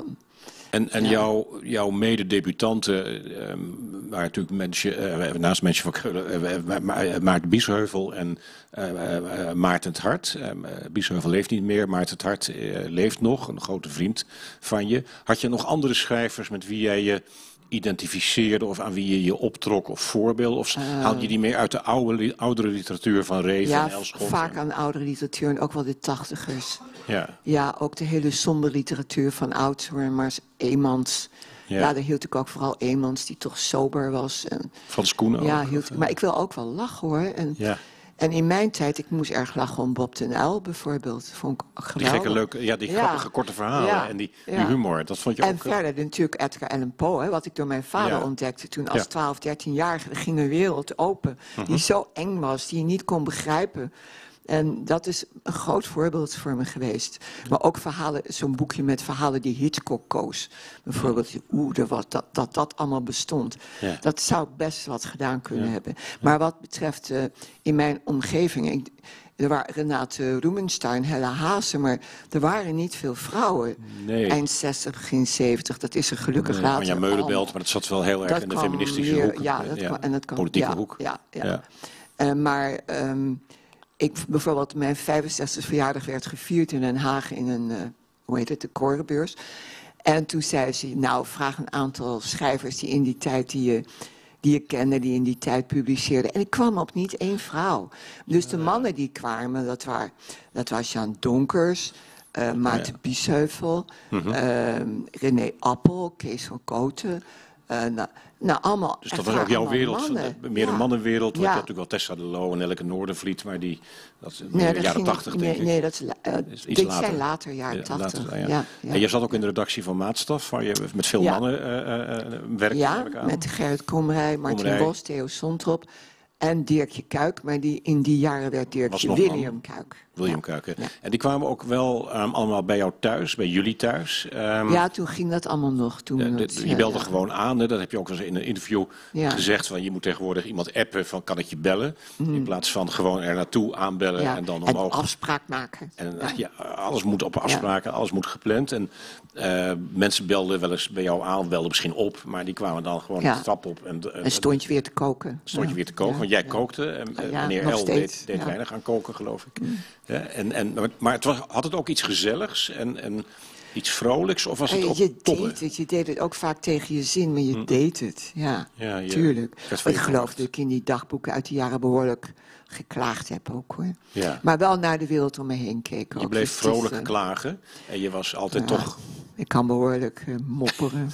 En, en Ja. jouw, jouw mede-debutanten uh, waren natuurlijk mensen, uh, naast mensen van Keulen, uh, Ma Maarten Biesheuvel en uh, uh, Maarten het Hart. Uh, Biesheuvel leeft niet meer, Maarten het Hart uh, leeft nog, een grote vriend van je. Had je nog andere schrijvers met wie jij je identificeerde of aan wie je je optrok of voorbeelden? Of uh, haal je die meer uit de oude, oudere literatuur van Reven ja, en Elschot? Vaak aan oudere literatuur en ook wel de tachtigers. Ja. Ja, ook de hele somber literatuur van Oudshoorn, maar Eemans. Ja. ja, daar hield ik ook vooral Eemans, die toch sober was. En, Frans Koen ook. Ja, hield ik, maar ik wil ook wel lachen hoor. En, ja. En in mijn tijd, ik moest erg lachen om Bob den Uyl bijvoorbeeld. Vond ik geweldig. Die gekke leuke, ja, die ja. grappige korte verhalen ja. en die, die ja. humor, dat vond je en ook... En verder natuurlijk Edgar Allan Poe, hè, wat ik door mijn vader ja. ontdekte toen als ja. twaalf, dertienjarige. Er ging een wereld open uh-huh. die zo eng was, die je niet kon begrijpen. En dat is een groot voorbeeld voor me geweest. Maar ook verhalen, zo'n boekje met verhalen die Hitchcock koos. Bijvoorbeeld, oeh, dat, dat, dat dat allemaal bestond. Ja. Dat zou best wat gedaan kunnen ja. hebben. Maar wat betreft uh, in mijn omgeving... Ik, er waren Renate Rumenstein, Hella Haase, maar er waren niet veel vrouwen. Nee. Eind zestig, begin zeventig, dat is er gelukkig nee, later. Ja, Meulenbelt, maar dat zat wel heel erg dat in de feministische weer, hoek. Ja, dat ja. kwam, en dat kwam, politieke ja, hoek. Ja, ja. ja. Uh, maar... Um, Ik, bijvoorbeeld mijn vijfenzestigste verjaardag werd gevierd in Den Haag in een, uh, hoe heet het, de Korenbeurs. En toen zei ze, nou, vraag een aantal schrijvers die in die tijd, die je, die je kende, die in die tijd publiceerden. En ik kwam op niet één vrouw. Dus de mannen die kwamen, dat, waren, dat was Jan Donkers, uh, Maarten ja. Biesheuvel, uh-huh. uh, René Appel, Kees van Kooten. Uh, nou, nou, allemaal, dus dat was ook jouw wereld, mannen. meer ja. een mannenwereld. Ja. Je had natuurlijk wel Tessa de Loo en Elke Noordervliet, maar die, dat is nee, in de jaren tachtig, denk nee, ik. Nee, dat is, uh, is dit later. zijn later, jaren tachtig. Ja, ja. Ja, ja. En je zat ook in de redactie van Maatstaf, waar je met veel ja. mannen uh, uh, werkte. Ja, met Gerrit Komrij, Martin Komrij. Bos, Theo Sontrop en Dirkje Kuik. Maar die, in die jaren werd Dirkje William Kuik. William ja. Kuik. Ja. En die kwamen ook wel um, allemaal bij jou thuis, bij jullie thuis. Um, ja, toen ging dat allemaal nog. Toen uh, het, de, je belde ja, gewoon aan, hè? Dat heb je ook wel eens in een interview ja. gezegd. Van, je moet tegenwoordig iemand appen van kan ik je bellen. Mm. In plaats van gewoon er naartoe aanbellen ja. en dan omhoog. En afspraak maken. En ja. Ja, alles moet op afspraken, ja. alles moet gepland. En uh, mensen belden wel eens bij jou aan, belden misschien op. Maar die kwamen dan gewoon ja. de trap op. En, uh, en stond je weer te koken. Stond je ja. weer te koken, want jij ja. kookte. En uh, ja, meneer El deed, deed ja. weinig aan koken, geloof ik. Mm. Ja, en, en, maar het was, had het ook iets gezelligs en, en iets vrolijks? Of was het ook je tobben? deed het, je deed het ook vaak tegen je zin, maar je hm. deed het. Ja, ja je, tuurlijk. Ik geloof dat ik in die dagboeken uit die jaren behoorlijk geklaagd heb ook, hoor. Ja. Maar wel naar de wereld om me heen keek. Je ook. bleef dus vrolijk is, uh, klagen en je was altijd ja, toch... Ik kan behoorlijk uh, mopperen.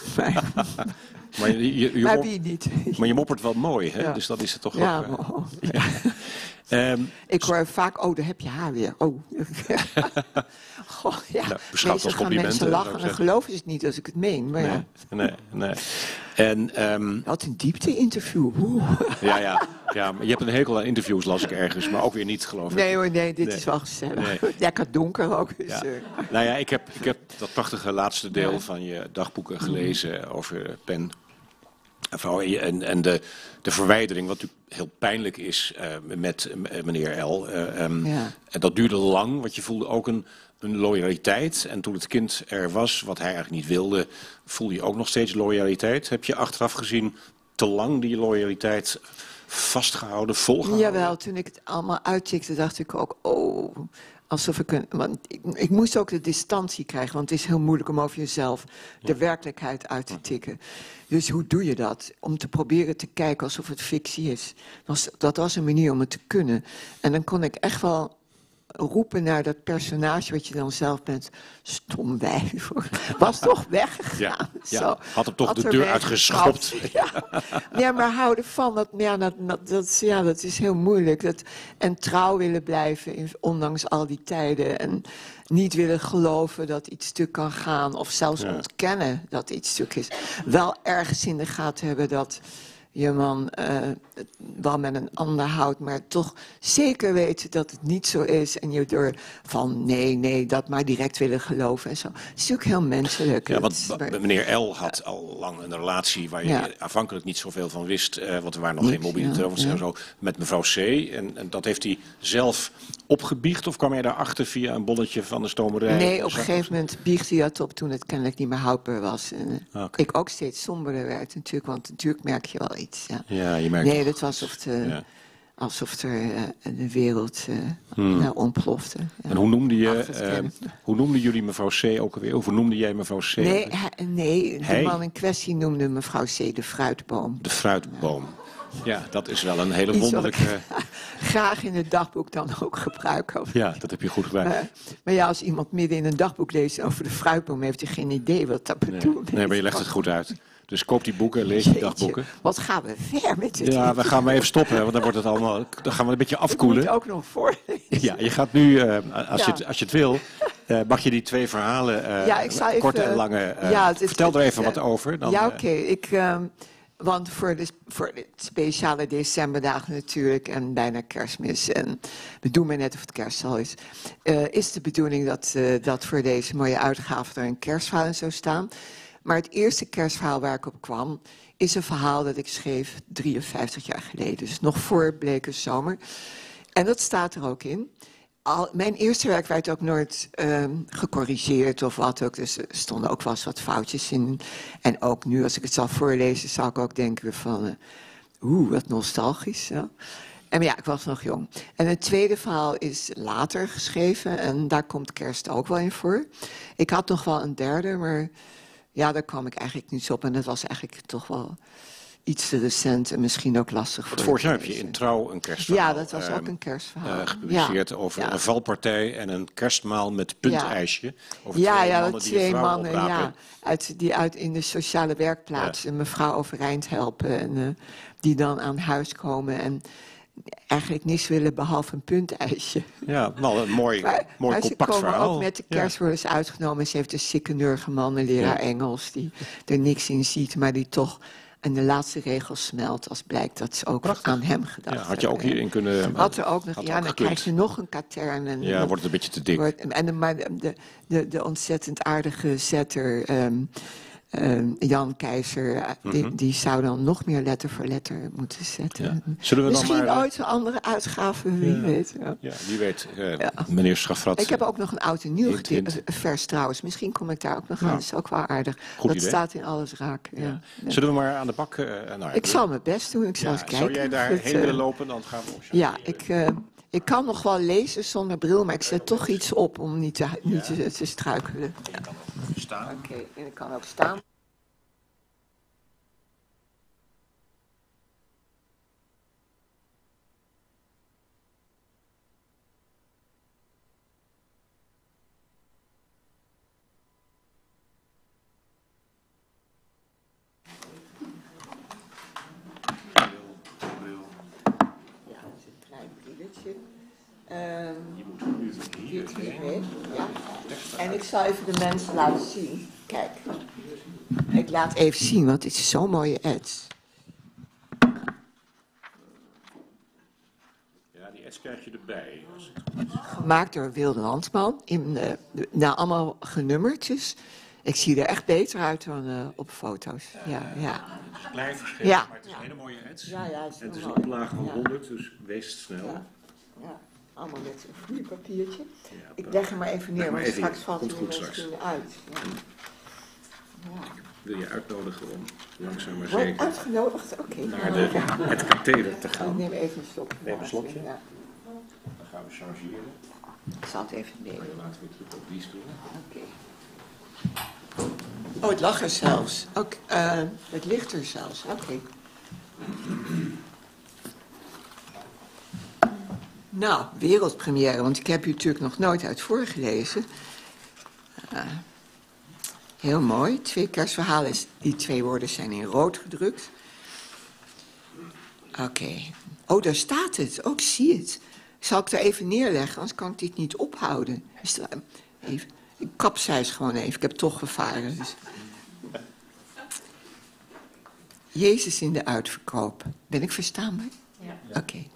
Maar, je, je, je maar mop... wie niet? Maar je moppert wel mooi, hè? Ja. Dus dat is het toch ja, ook... Uh... Ja. Um, ik hoor vaak, oh, daar heb je haar weer. Oh. Goh, ja. Nou, beschouwd als complimenten. Mensen lachen en geloven ze het niet als ik het meen. Maar nee, ja. nee, nee. En, um, wat een diepte-interview. ja, ja, ja, maar je hebt een hekel aan interviews, las ik ergens, maar ook weer niet, geloof ik. Nee hoor, nee, dit nee. is wel gezellig. Nee. Lekker donker ook. Dus, ja. uh. Nou ja, ik heb, ik heb dat prachtige laatste deel ja. van je dagboeken gelezen mm. over pen. En, en de, de verwijdering, wat natuurlijk heel pijnlijk is uh, met uh, meneer L. Uh, um, ja. En dat duurde lang, want je voelde ook een, een loyaliteit. En toen het kind er was, wat hij eigenlijk niet wilde, voelde je ook nog steeds loyaliteit. Heb je achteraf gezien te lang die loyaliteit vastgehouden, volgehouden? Jawel, toen ik het allemaal uittikte, dacht ik ook, oh... Alsof ik een, want ik, ik moest ook de distantie krijgen, want het is heel moeilijk om over jezelf de ja. werkelijkheid uit te tikken. Dus hoe doe je dat? Om te proberen te kijken alsof het fictie is. Dat was, dat was een manier om het te kunnen. En dan kon ik echt wel roepen naar dat personage wat je dan zelf bent. Stom wijf. Was toch weggegaan. Ja, ja. Zo, had hem toch had de deur uitgeschopt. Ja. Ja, maar houden van, dat, ja, dat, dat, ja, dat is heel moeilijk. Dat, en trouw willen blijven, ondanks al die tijden. En niet willen geloven dat iets stuk kan gaan. Of zelfs ja. ontkennen dat iets stuk is. Wel ergens in de gaten hebben dat... je man uh, wel met een ander houdt, maar toch zeker weten dat het niet zo is. En je door van nee, nee, dat maar direct willen geloven en zo. Het is natuurlijk heel menselijk. Ja, want maar, meneer L. had al lang een relatie waar je ja. aanvankelijk niet zoveel van wist. Uh, want er waren nog niet, geen mobiele ja, telefoons ja. en zo. Met mevrouw C. En, en dat heeft hij zelf opgebiecht? Of kwam hij daarachter via een bonnetje van de stomerij? Nee, op een gegeven moment biegt hij dat op toen het kennelijk niet meer houdbaar was. En uh, okay. ik ook steeds somberder werd natuurlijk, want natuurlijk merk je wel iets. Ja, ja je merkt nee, dat was alsof, de, ja. alsof er uh, de wereld uh, hmm. nou, ontplofte. Ja. En hoe noemde, je, uh, hoe noemde jullie mevrouw C. ook alweer? Of hoe noemde jij mevrouw C? Nee, hij, nee de hij? man in kwestie noemde mevrouw C. de fruitboom. De fruitboom. Ja. Ja, dat is wel een hele wonderlijke... graag in het dagboek dan ook gebruiken. Ja, dat heb je goed gebruikt. Maar, maar ja, als iemand midden in een dagboek leest over de fruitboom, heeft hij geen idee wat dat bedoelt. Nee, nee, maar je legt het goed uit. Dus koop die boeken, lees die dagboeken. Wat gaan we ver met dit? Ja, we gaan maar even stoppen, want dan wordt het allemaal... Dan gaan we een beetje afkoelen. Ik moet ook nog voorlezen. Ja, je gaat nu, uh, als, ja. je het, als je het wil, uh, mag je die twee verhalen, uh, ja, ik zal korte even, en lange... Uh, ja, het, vertel het, er even het, wat over. Dan, ja, oké. Okay. Ik... Uh, Want voor de, voor de speciale decemberdagen natuurlijk en bijna kerstmis, en we doen maar net of het kerststal is, uh, is de bedoeling dat, uh, dat voor deze mooie uitgave er een kerstverhaal in zou staan. Maar het eerste kerstverhaal waar ik op kwam, is een verhaal dat ik schreef drieënvijftig jaar geleden. Dus nog voor Bleke Zomer. En dat staat er ook in. Al, mijn eerste werk werd ook nooit uh, gecorrigeerd of wat ook. Dus er stonden ook wel eens wat foutjes in. En ook nu, als ik het zal voorlezen, zal ik ook denken van... Uh, Oeh, wat nostalgisch. Ja. En ja, ik was nog jong. En het tweede verhaal is later geschreven. En daar komt kerst ook wel in voor. Ik had nog wel een derde, maar ja, daar kwam ik eigenlijk niet op. En dat was eigenlijk toch wel... iets te recent en misschien ook lastig voor. Vorig jaar heb je in Trouw een kerstverhaal. Ja, dat was uh, ook een kerstverhaal. Uh, gepubliceerd ja. over ja. een valpartij en een kerstmaal met puntijsje. Ja, over ja, twee ja mannen twee die mannen ja, uit, die uit in de sociale werkplaats ja. een mevrouw overeind helpen. En uh, die dan aan huis komen en eigenlijk niets willen behalve een puntijsje. Ja, nou een mooi, maar, mooi maar compact verhaal. Ze komen ook met de kerst worden ze uitgenomen. Ze heeft een sikkeneurige man, een leraar ja. Engels, die er niks in ziet, maar die toch... En de laatste regel smelt als blijkt dat ze ook Prachtig. aan hem gedacht ja, had je ook hierin kunnen... Had er ook nog, ja, dan gekund. krijg je nog een katern. En, ja, wordt het een beetje te dik. Wordt, en de, maar de, de, de ontzettend aardige zetter, um, um, Jan Keizer, mm-hmm. die, die zou dan nog meer letter voor letter moeten zetten. Ja. Zullen we Misschien dan maar, ooit een andere uitgave, wie ja. weet. Ja. ja, wie weet. Uh, ja. Meneer Schafrat. Ik heb ook nog een oud en nieuw hint, vers trouwens. Misschien kom ik daar ook nog aan. Ja. Dat is ook wel aardig. Goed dat idee. Staat in alles raak. Ja. Ja. Ja. Zullen we maar aan de bak... Uh, nou, ik zal mijn best doen. Ik zal ja, eens kijken. Zou jij daarheen uh, willen lopen? Dan gaan we ons... Ja, ik... Uh, Ik kan nog wel lezen zonder bril, maar ik zet toch iets op om niet te, niet te, te struikelen. Ja. Je kan ook staan. Oké, okay, en ik kan ook staan. Um, dit hiermee, ja. En ik zal even de mensen laten zien. Kijk, ik laat even zien, want het is zo'n mooie ets. Ja, die ets krijg je erbij. Gemaakt door Wilde Landman, in, uh, nou allemaal genummertjes. Ik zie er echt beter uit dan uh, op foto's. Ja, ja. Het is een klein verschil, ja. maar het is ja. een hele mooie ets. Ja, ja, het is, en het is een een oplage van ja. honderd, dus wees snel. Ja. Ja. Allemaal met een vloeipapiertje. Ja, ik leg hem maar even neer, want straks valt hij er misschien uit. Ja. Ja. Wil je uitnodigen om langzaam maar Word zeker uitgenodigd? Oké. Okay. naar de, het katheder te gaan. Ik neem even een slokje. Neem een slokje. Ja. Dan gaan we chargeren. Ik zal het even nemen. Dan laten we terug op die stoel. Oké. Okay. Oh, het lag er zelfs. Ook, uh, het ligt er zelfs. Oké. Okay. Nou, wereldpremière, want ik heb u natuurlijk nog nooit uit voorgelezen. Uh, heel mooi. Twee kerstverhalen. Die twee woorden zijn in rood gedrukt. Oké. Okay. Oh, daar staat het. Ook oh, zie het. Zal ik er even neerleggen, anders kan ik dit niet ophouden. Is er, even, ik kapseis gewoon even. Ik heb toch gevaren. Dus. Jezus in de uitverkoop. Ben ik verstaanbaar? Ja. Oké. Okay.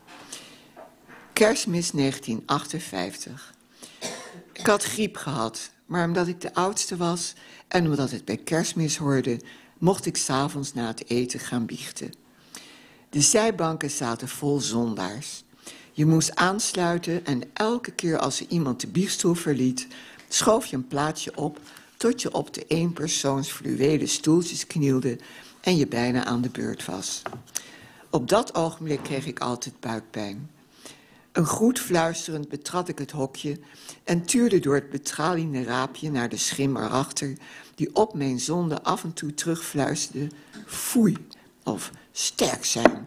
Kerstmis negentien achtenvijftig. Ik had griep gehad, maar omdat ik de oudste was en omdat het bij Kerstmis hoorde, mocht ik 's avonds na het eten gaan biechten. De zijbanken zaten vol zondaars. Je moest aansluiten en elke keer als er iemand de biechtstoel verliet, schoof je een plaatsje op tot je op de eenpersoons fluwelen stoeltjes knielde en je bijna aan de beurt was. Op dat ogenblik kreeg ik altijd buikpijn. Een groet fluisterend betrad ik het hokje en tuurde door het betraliede raapje naar de schim erachter, die op mijn zonde af en toe terugfluisterde, foei of sterk zijn.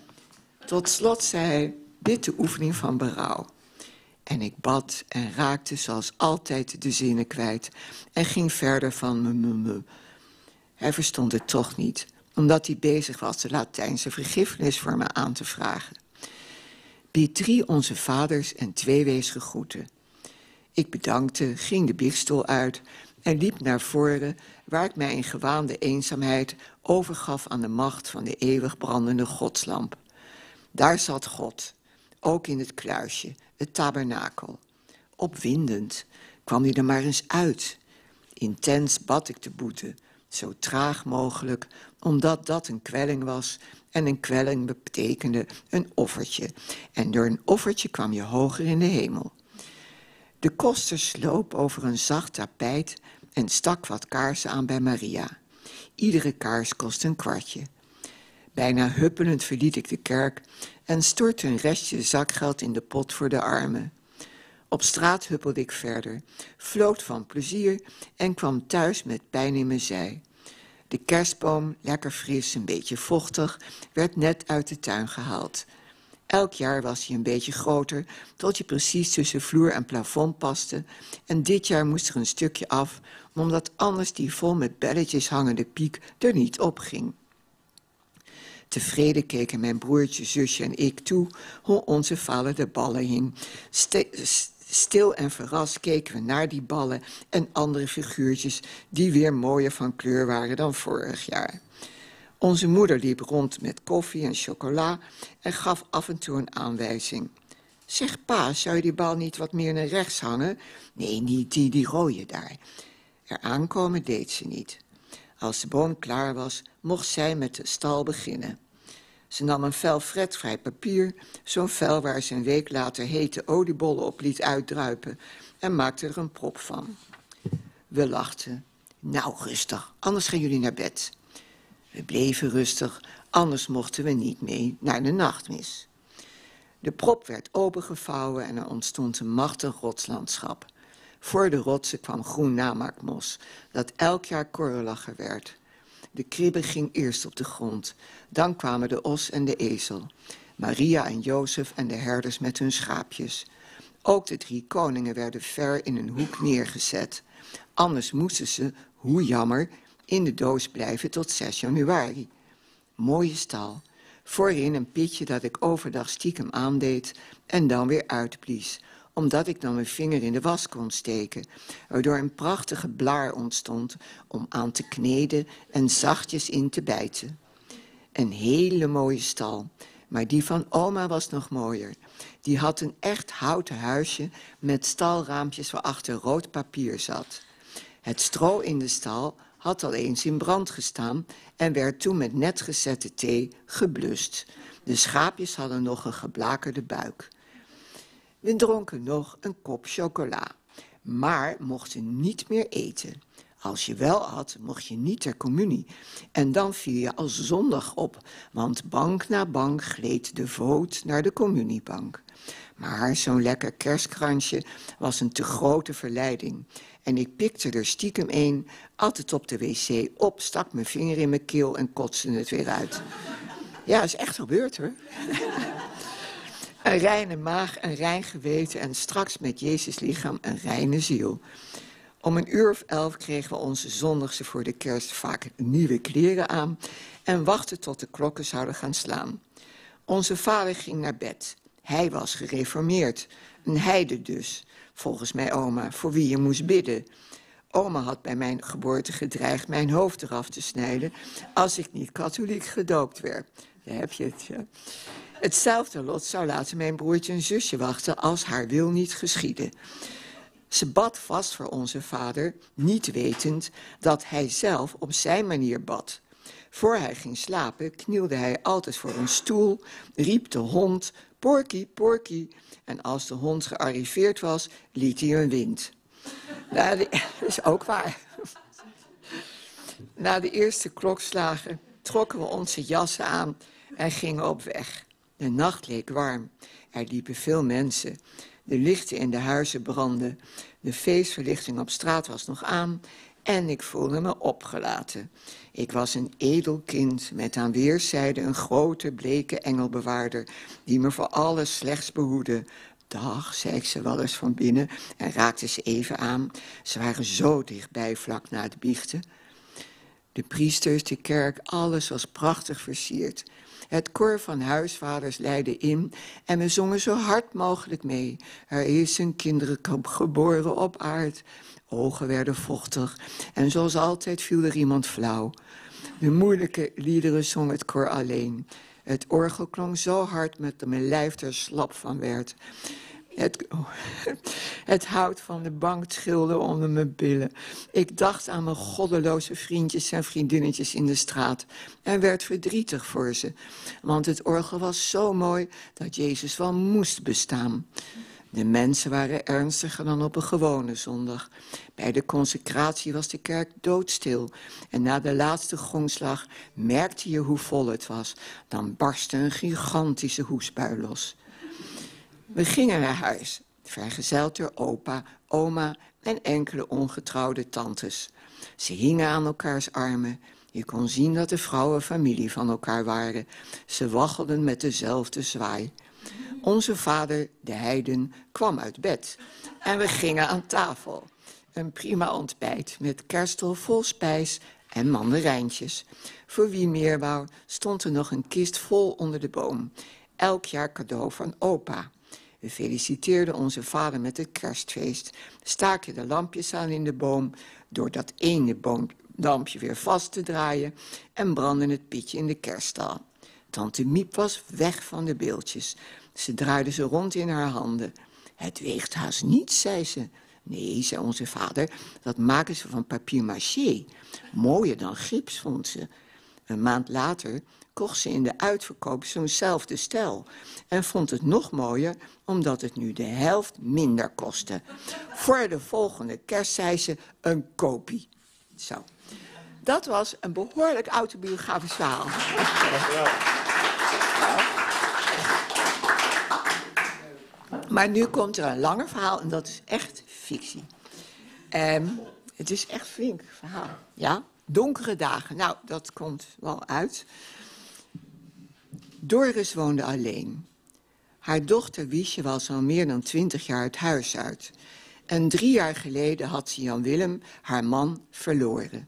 Tot slot zei hij, dit de oefening van berouw. En ik bad en raakte zoals altijd de zinnen kwijt en ging verder van me, me, me. Hij verstond het toch niet, omdat hij bezig was de Latijnse vergiffenis voor me aan te vragen. Bied drie onze vaders en twee wees gegroeten. Ik bedankte, ging de biechtstoel uit en liep naar voren, waar ik mij in gewaande eenzaamheid overgaf aan de macht van de eeuwig brandende godslamp. Daar zat God, ook in het kluisje, het tabernakel. Opwindend kwam hij er maar eens uit. Intens bad ik de boete, zo traag mogelijk, omdat dat een kwelling was en een kwelling betekende een offertje. En door een offertje kwam je hoger in de hemel. De koster sloop over een zacht tapijt en stak wat kaarsen aan bij Maria. Iedere kaars kostte een kwartje. Bijna huppelend verliet ik de kerk en stortte een restje zakgeld in de pot voor de armen. Op straat huppelde ik verder, floot van plezier en kwam thuis met pijn in mijn zij. De kerstboom, lekker fris, een beetje vochtig, werd net uit de tuin gehaald. Elk jaar was hij een beetje groter, tot hij precies tussen vloer en plafond paste. En dit jaar moest er een stukje af, omdat anders die vol met belletjes hangende piek er niet op ging. Tevreden keken mijn broertje, zusje en ik toe hoe onze vader de ballen hing. Ste Stil en verrast keken we naar die ballen en andere figuurtjes die weer mooier van kleur waren dan vorig jaar. Onze moeder liep rond met koffie en chocola en gaf af en toe een aanwijzing. Zeg pa, zou je die bal niet wat meer naar rechts hangen? Nee, niet die, die rode daar. Er aankomen deed ze niet. Als de boom klaar was, mocht zij met de stal beginnen. Ze nam een vel fretvrij papier, zo'n vel waar ze een week later hete oliebollen op liet uitdruipen, en maakte er een prop van. We lachten. Nou, rustig, anders gaan jullie naar bed. We bleven rustig, anders mochten we niet mee naar de nachtmis. De prop werd opengevouwen en er ontstond een machtig rotslandschap. Voor de rotsen kwam groen namaakmos, dat elk jaar korreliger werd. De kribbe ging eerst op de grond, dan kwamen de os en de ezel, Maria en Jozef en de herders met hun schaapjes. Ook de drie koningen werden ver in een hoek neergezet. Anders moesten ze, hoe jammer, in de doos blijven tot zes januari. Mooie stal, voorin een pitje dat ik overdag stiekem aandeed en dan weer uitblies, omdat ik dan mijn vinger in de was kon steken, waardoor een prachtige blaar ontstond om aan te kneden en zachtjes in te bijten. Een hele mooie stal, maar die van oma was nog mooier. Die had een echt houten huisje met stalraampjes waarachter rood papier zat. Het stro in de stal had al eens in brand gestaan en werd toen met net gezette thee geblust. De schaapjes hadden nog een geblakerde buik. We dronken nog een kop chocola, maar mochten niet meer eten. Als je wel at, mocht je niet ter communie. En dan viel je als zondag op, want bank na bank gleed de voet naar de communiebank. Maar zo'n lekker kerstkransje was een te grote verleiding. En ik pikte er stiekem een, at het op de wc op, stak mijn vinger in mijn keel en kotste het weer uit. Ja, is echt gebeurd hoor. Een reine maag, een rein geweten en straks met Jezus lichaam een reine ziel. Om een uur of elf kregen we onze zondagse voor de kerst vaak nieuwe kleren aan en wachten tot de klokken zouden gaan slaan. Onze vader ging naar bed. Hij was gereformeerd, een heide dus, volgens mijn oma, voor wie je moest bidden. Oma had bij mijn geboorte gedreigd mijn hoofd eraf te snijden als ik niet katholiek gedoopt werd. Daar heb je het. Ja. Hetzelfde lot zou later mijn broertje en zusje wachten als haar wil niet geschiedde. Ze bad vast voor onze vader, niet wetend dat hij zelf op zijn manier bad. Voor hij ging slapen knielde hij altijd voor een stoel, riep de hond, Porky, Porky. En als de hond gearriveerd was, liet hij een wind. Nou, de, dat is ook waar. Na de eerste klokslagen trokken we onze jassen aan en gingen op weg. De nacht leek warm. Er liepen veel mensen. De lichten in de huizen brandden. De feestverlichting op straat was nog aan. En ik voelde me opgelaten. Ik was een edel kind met aan weerszijden een grote, bleke engelbewaarder die me voor alles slechts behoedde. Dag, zei ik ze wel eens van binnen en raakte ze even aan. Ze waren zo dichtbij vlak na het biechten. De priesters, de kerk, alles was prachtig versierd. Het koor van huisvaders leidde in en we zongen zo hard mogelijk mee. Er is een kinderen geboren op aard. Ogen werden vochtig en zoals altijd viel er iemand flauw. De moeilijke liederen zong het koor alleen. Het orgel klonk zo hard dat mijn lijf er slap van werd. Het, oh, het hout van de bank trilde onder mijn billen. Ik dacht aan mijn goddeloze vriendjes en vriendinnetjes in de straat en werd verdrietig voor ze. Want het orgel was zo mooi dat Jezus wel moest bestaan. De mensen waren ernstiger dan op een gewone zondag. Bij de consecratie was de kerk doodstil. En na de laatste gongslag merkte je hoe vol het was. Dan barstte een gigantische hoestbui los. We gingen naar huis, vergezeld door opa, oma en enkele ongetrouwde tantes. Ze hingen aan elkaars armen. Je kon zien dat de vrouwen familie van elkaar waren. Ze waggelden met dezelfde zwaai. Onze vader, de heiden, kwam uit bed en we gingen aan tafel. Een prima ontbijt met kerstel vol spijs en mandarijntjes. Voor wie meer wou, stond er nog een kist vol onder de boom. Elk jaar cadeau van opa. We feliciteerden onze vader met het kerstfeest, staken de lampjes aan in de boom, door dat ene booምላmpje weer vast te draaien en brandden het pietje in de kerststal. Tante Miep was weg van de beeldjes. Ze draaide ze rond in haar handen. Het weegt haast niets, zei ze. Nee, zei onze vader, dat maken ze van papier-mâché. Mooier dan gips, vond ze. Een maand later kocht ze in de uitverkoop zo'nzelfde stel. En vond het nog mooier, omdat het nu de helft minder kostte. Voor de volgende kerst zei ze een kopie. Zo. Dat was een behoorlijk autobiografisch verhaal. Ja. Maar nu komt er een langer verhaal en dat is echt fictie. Um, het is echt een flink verhaal. Ja? Donkere dagen. Nou, dat komt wel uit. Doris woonde alleen. Haar dochter Wiesje was al meer dan twintig jaar het huis uit. En drie jaar geleden had ze Jan Willem, haar man, verloren.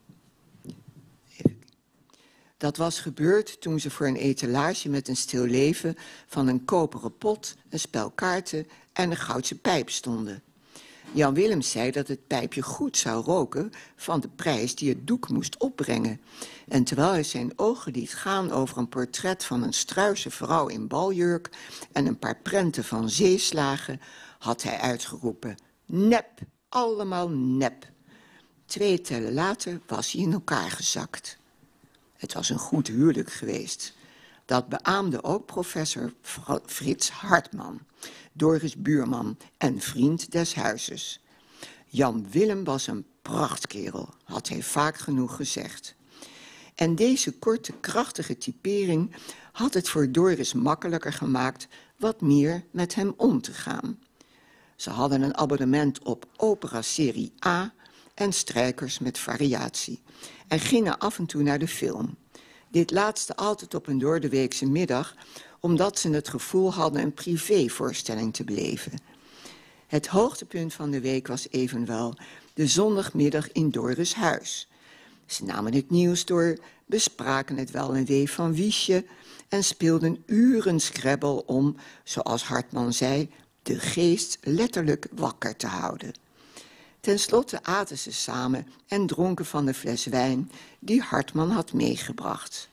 Dat was gebeurd toen ze voor een etalage met een stil leven van een koperen pot, een spel kaarten en een goudse pijp stonden. Jan Willem zei dat het pijpje goed zou roken van de prijs die het doek moest opbrengen. En terwijl hij zijn ogen liet gaan over een portret van een struise vrouw in baljurk en een paar prenten van zeeslagen, had hij uitgeroepen: nep, allemaal nep. Twee tellen later was hij in elkaar gezakt. Het was een goed huwelijk geweest. Dat beaamde ook professor Frits Hartman, Doris' buurman en vriend des huizes. Jan Willem was een prachtkerel, had hij vaak genoeg gezegd. En deze korte, krachtige typering had het voor Doris makkelijker gemaakt wat meer met hem om te gaan. Ze hadden een abonnement op opera-serie A en strijkers met variatie en gingen af en toe naar de film. Dit laatste altijd op een doordeweekse middag, omdat ze het gevoel hadden een privévoorstelling te beleven. Het hoogtepunt van de week was evenwel de zondagmiddag in Doris' huis. Ze namen het nieuws door, bespraken het wel en wee van Wiesje en speelden uren Scrabble om, zoals Hartman zei, de geest letterlijk wakker te houden. Ten slotte aten ze samen en dronken van de fles wijn die Hartman had meegebracht.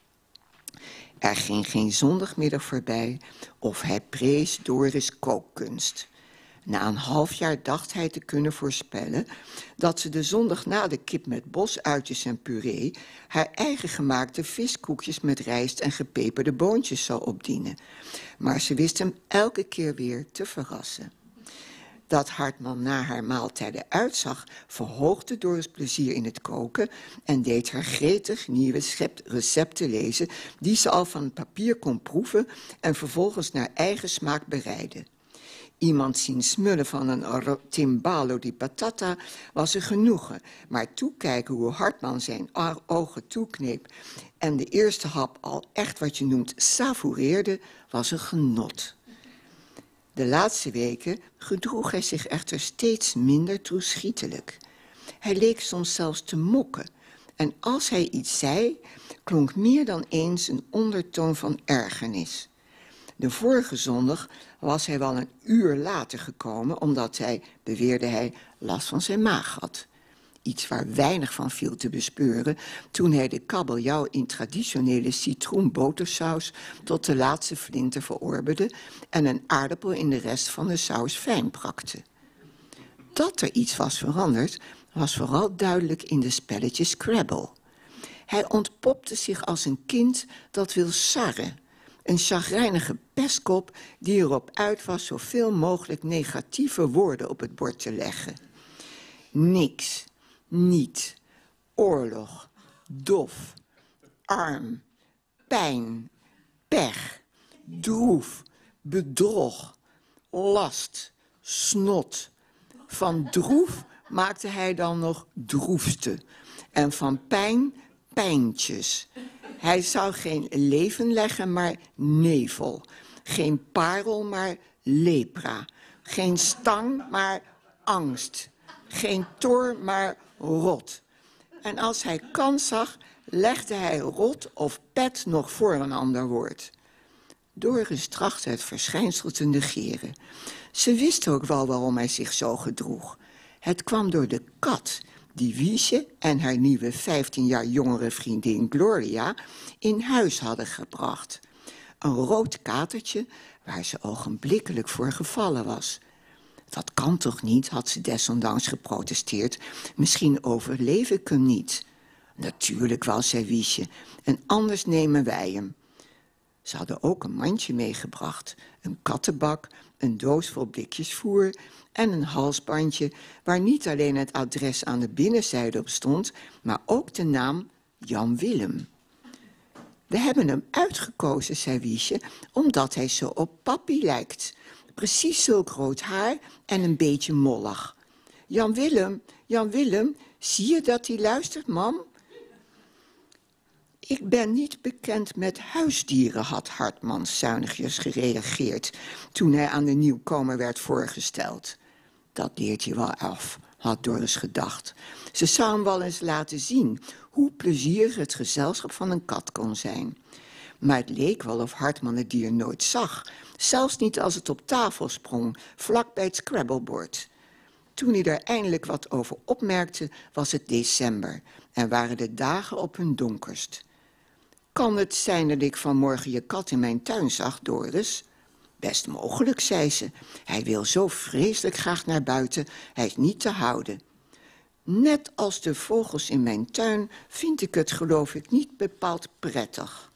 Er ging geen zondagmiddag voorbij of hij prees Doris' kookkunst. Na een half jaar dacht hij te kunnen voorspellen dat ze de zondag na de kip met bosuitjes en puree haar eigen gemaakte viskoekjes met rijst en gepeperde boontjes zou opdienen. Maar ze wist hem elke keer weer te verrassen. Dat Hartman na haar maaltijden uitzag, verhoogde Doris' plezier in het koken en deed haar gretig nieuwe recepten lezen die ze al van het papier kon proeven en vervolgens naar eigen smaak bereiden. Iemand zien smullen van een timbalo di patata was een genoegen, maar toekijken hoe Hartman zijn ogen toekneep en de eerste hap al echt wat je noemt savoureerde, was een genot. De laatste weken gedroeg hij zich echter steeds minder toeschietelijk. Hij leek soms zelfs te mokken en als hij iets zei, klonk meer dan eens een ondertoon van ergernis. De vorige zondag was hij wel een uur later gekomen, omdat hij, beweerde hij, last van zijn maag had. Iets waar weinig van viel te bespeuren toen hij de kabeljauw in traditionele citroenbotersaus tot de laatste flinter verorberde en een aardappel in de rest van de saus fijn brakte. Dat er iets was veranderd, was vooral duidelijk in de spelletjes Scrabble. Hij ontpopte zich als een kind dat wil sarren. Een chagrijnige pestkop die erop uit was zoveel mogelijk negatieve woorden op het bord te leggen. Niks, niet, oorlog, dof, arm, pijn, pech, droef, bedrog, last, snot. Van droef maakte hij dan nog droefste en van pijn pijntjes. Hij zou geen leven leggen, maar nevel. Geen parel, maar lepra. Geen stang, maar angst. Geen tor, maar rot. En als hij kans zag, legde hij rot of pet nog voor een ander woord. Doris trachtte het verschijnsel te negeren. Ze wist ook wel waarom hij zich zo gedroeg. Het kwam door de kat die Wiesje en haar nieuwe vijftien jaar jongere vriendin Gloria in huis hadden gebracht. Een rood katertje waar ze ogenblikkelijk voor gevallen was. Dat kan toch niet, had ze desondanks geprotesteerd. Misschien overleef ik hem niet. Natuurlijk wel, zei Wiesje, en anders nemen wij hem. Ze hadden ook een mandje meegebracht, een kattenbak, een doos vol blikjes voer en een halsbandje waar niet alleen het adres aan de binnenzijde op stond, maar ook de naam Jan Willem. We hebben hem uitgekozen, zei Wiesje, omdat hij zo op papi lijkt. Precies zulk rood haar en een beetje mollig. Jan Willem, Jan Willem, zie je dat hij luistert, mam? Ik ben niet bekend met huisdieren, had Hartman zuinigjes gereageerd toen hij aan de nieuwkomer werd voorgesteld. Dat leert je wel af, had Doris gedacht. Ze zou hem wel eens laten zien hoe plezierig het gezelschap van een kat kon zijn. Maar het leek wel of Hartman het dier nooit zag, zelfs niet als het op tafel sprong, vlak bij het Scrabblebord. Toen hij er eindelijk wat over opmerkte, was het december en waren de dagen op hun donkerst. Kan het zijn dat ik vanmorgen je kat in mijn tuin zag, Doris? Best mogelijk, zei ze. Hij wil zo vreselijk graag naar buiten, hij is niet te houden. Net als de vogels in mijn tuin vind ik het, geloof ik, niet bepaald prettig.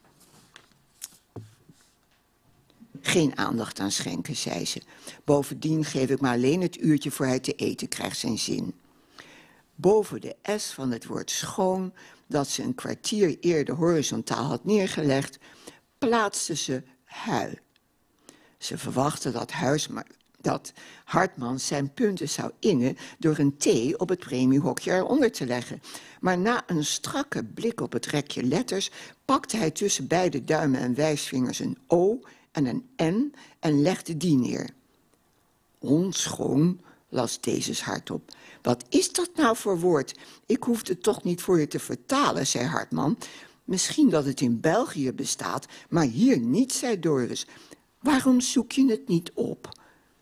Geen aandacht aan schenken, zei ze. Bovendien geef ik maar alleen het uurtje voor hij te eten krijgt zijn zin. Boven de S van het woord schoon, dat ze een kwartier eerder horizontaal had neergelegd, plaatste ze hui. Ze verwachtte dat, huis, dat Hartman zijn punten zou innen door een T op het premiehokje eronder te leggen. Maar na een strakke blik op het rekje letters pakte hij tussen beide duimen en wijsvingers een O en een N en legde die neer. Onschoon, las Dezes hardop. Wat is dat nou voor woord? Ik hoefde het toch niet voor je te vertalen, zei Hartman. Misschien dat het in België bestaat, maar hier niet, zei Doris. Waarom zoek je het niet op?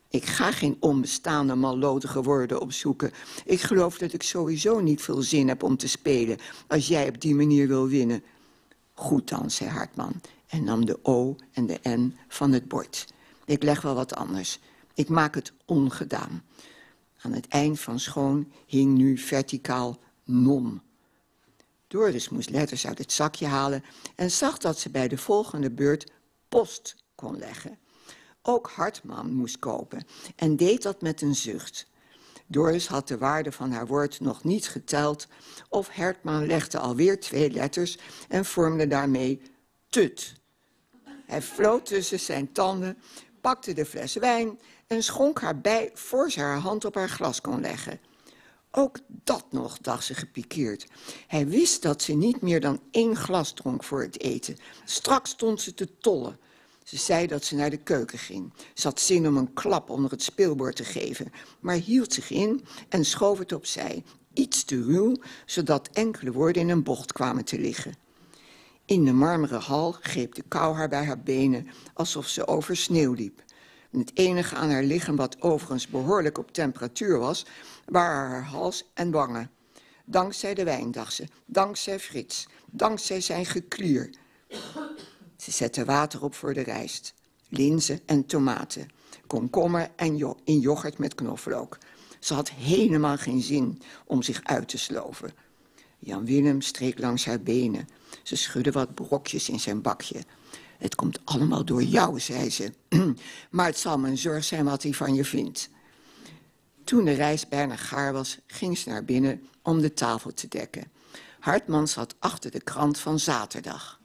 Ik ga geen onbestaande mallodige woorden opzoeken. Ik geloof dat ik sowieso niet veel zin heb om te spelen, als jij op die manier wil winnen. Goed dan, zei Hartman en nam de O en de N van het bord. Ik leg wel wat anders. Ik maak het ongedaan. Aan het eind van schoon hing nu verticaal non. Doris moest letters uit het zakje halen en zag dat ze bij de volgende beurt post kon leggen. Ook Hartman moest kopen en deed dat met een zucht. Doris had de waarde van haar woord nog niet geteld of Hartman legde alweer twee letters en vormde daarmee tut. Hij floot tussen zijn tanden, pakte de fles wijn en schonk haar bij voor ze haar hand op haar glas kon leggen. Ook dat nog, dacht ze gepikeerd. Hij wist dat ze niet meer dan één glas dronk voor het eten. Straks stond ze te tollen. Ze zei dat ze naar de keuken ging. Ze had zin om een klap onder het speelbord te geven, maar hield zich in en schoof het opzij. Iets te ruw, zodat enkele woorden in een bocht kwamen te liggen. In de marmeren hal greep de kou haar bij haar benen, alsof ze over sneeuw liep. En het enige aan haar lichaam wat overigens behoorlijk op temperatuur was, waren haar hals en wangen. Dankzij de wijn, dacht ze, dankzij Frits, dankzij zijn geklier. Ze zette water op voor de rijst, linzen en tomaten, komkommer en jo- in yoghurt met knoflook. Ze had helemaal geen zin om zich uit te sloven. Jan Willem streek langs haar benen. Ze schudde wat brokjes in zijn bakje. Het komt allemaal door jou, zei ze. Maar het zal mijn zorg zijn wat hij van je vindt. Toen de rijst bijna gaar was, ging ze naar binnen om de tafel te dekken. Hartman zat achter de krant van zaterdag.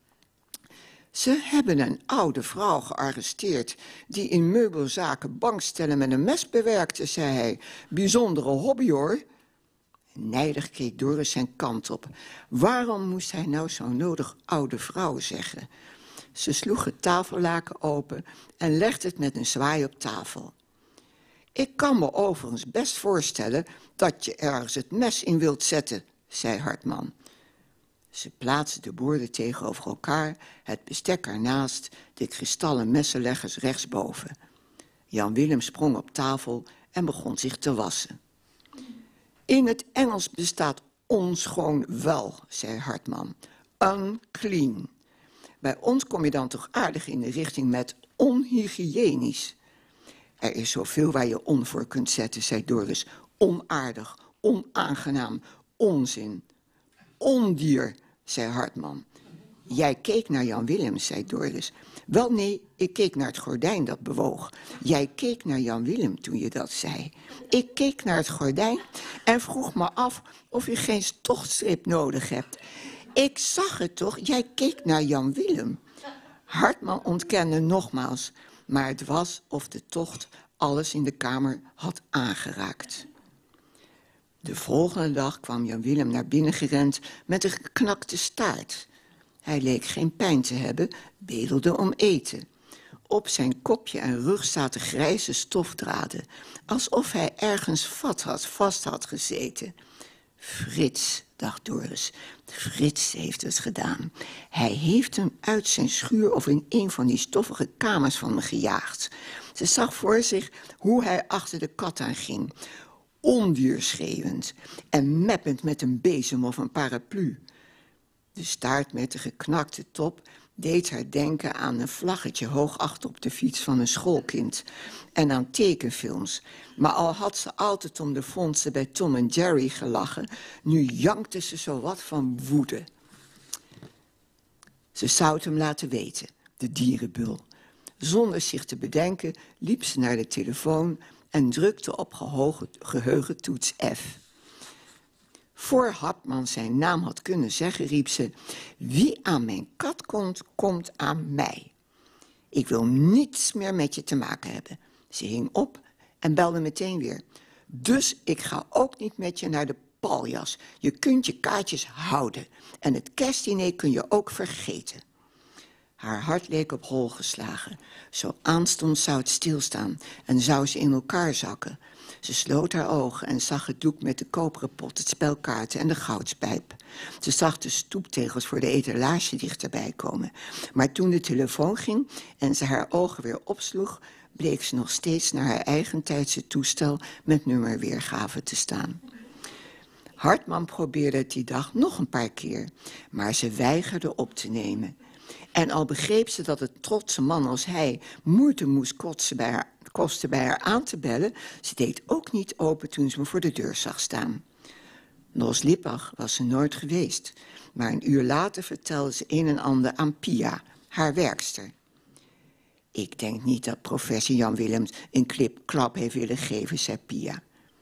Ze hebben een oude vrouw gearresteerd die in meubelzaken bankstellen met een mes bewerkte, zei hij. Bijzondere hobby, hoor. Nijdig keek Doris zijn kant op. Waarom moest hij nou zo nodig oude vrouw zeggen? Ze sloeg het tafellaken open en legde het met een zwaai op tafel. Ik kan me overigens best voorstellen dat je ergens het mes in wilt zetten, zei Hartman. Ze plaatste de borden tegenover elkaar, het bestek ernaast, de kristallen messenleggers rechtsboven. Jan Willem sprong op tafel en begon zich te wassen. In het Engels bestaat onschoon wel, zei Hartman. Unclean. Bij ons kom je dan toch aardig in de richting met onhygiënisch. Er is zoveel waar je on voor kunt zetten, zei Doris. Onaardig, onaangenaam, onzin. Ondier, zei Hartman. Jij keek naar Jan Willem, zei Doris. Wel nee, ik keek naar het gordijn dat bewoog. Jij keek naar Jan Willem toen je dat zei. Ik keek naar het gordijn en vroeg me af of je geen tochtstrip nodig hebt. Ik zag het toch, jij keek naar Jan Willem. Hartman ontkende nogmaals, maar het was of de tocht alles in de kamer had aangeraakt. De volgende dag kwam Jan Willem naar binnen gerend met een geknakte staart. Hij leek geen pijn te hebben, bedelde om eten. Op zijn kopje en rug zaten grijze stofdraden, alsof hij ergens vat had, vast had gezeten. Frits, dacht Doris, Frits heeft het gedaan. Hij heeft hem uit zijn schuur of in een van die stoffige kamers van me gejaagd. Ze zag voor zich hoe hij achter de kat aan ging, ondier schreeuwend en meppend met een bezem of een paraplu. De staart met de geknakte top deed haar denken aan een vlaggetje hoog achter op de fiets van een schoolkind en aan tekenfilms. Maar al had ze altijd om de fondsen bij Tom en Jerry gelachen, nu jankte ze zowat van woede. Ze zou het hem laten weten, de dierenbul. Zonder zich te bedenken liep ze naar de telefoon en drukte op geheugentoets F. Voor Hartman zijn naam had kunnen zeggen, riep ze: wie aan mijn kat komt, komt aan mij. Ik wil niets meer met je te maken hebben. Ze hing op en belde meteen weer. Dus ik ga ook niet met je naar de paljas. Je kunt je kaartjes houden. En het kerstdiner kun je ook vergeten. Haar hart leek op hol geslagen. Zo aanstonds zou het stilstaan en zou ze in elkaar zakken. Ze sloot haar ogen en zag het doek met de koperen pot, het spel kaarten en de goudspijp. Ze zag de stoeptegels voor de etalage dichterbij komen. Maar toen de telefoon ging en ze haar ogen weer opsloeg, bleek ze nog steeds naar haar eigentijdse toestel met nummerweergave te staan. Hartman probeerde het die dag nog een paar keer, maar ze weigerde op te nemen. En al begreep ze dat een trotse man als hij moeite moest kosten bij haar, kosten bij haar aan te bellen, ze deed ook niet open toen ze me voor de deur zag staan. Nos Lippach was ze nooit geweest, maar een uur later vertelde ze een en ander aan Pia, haar werkster. Ik denk niet dat professor Jan Willems een klip klap heeft willen geven, zei Pia.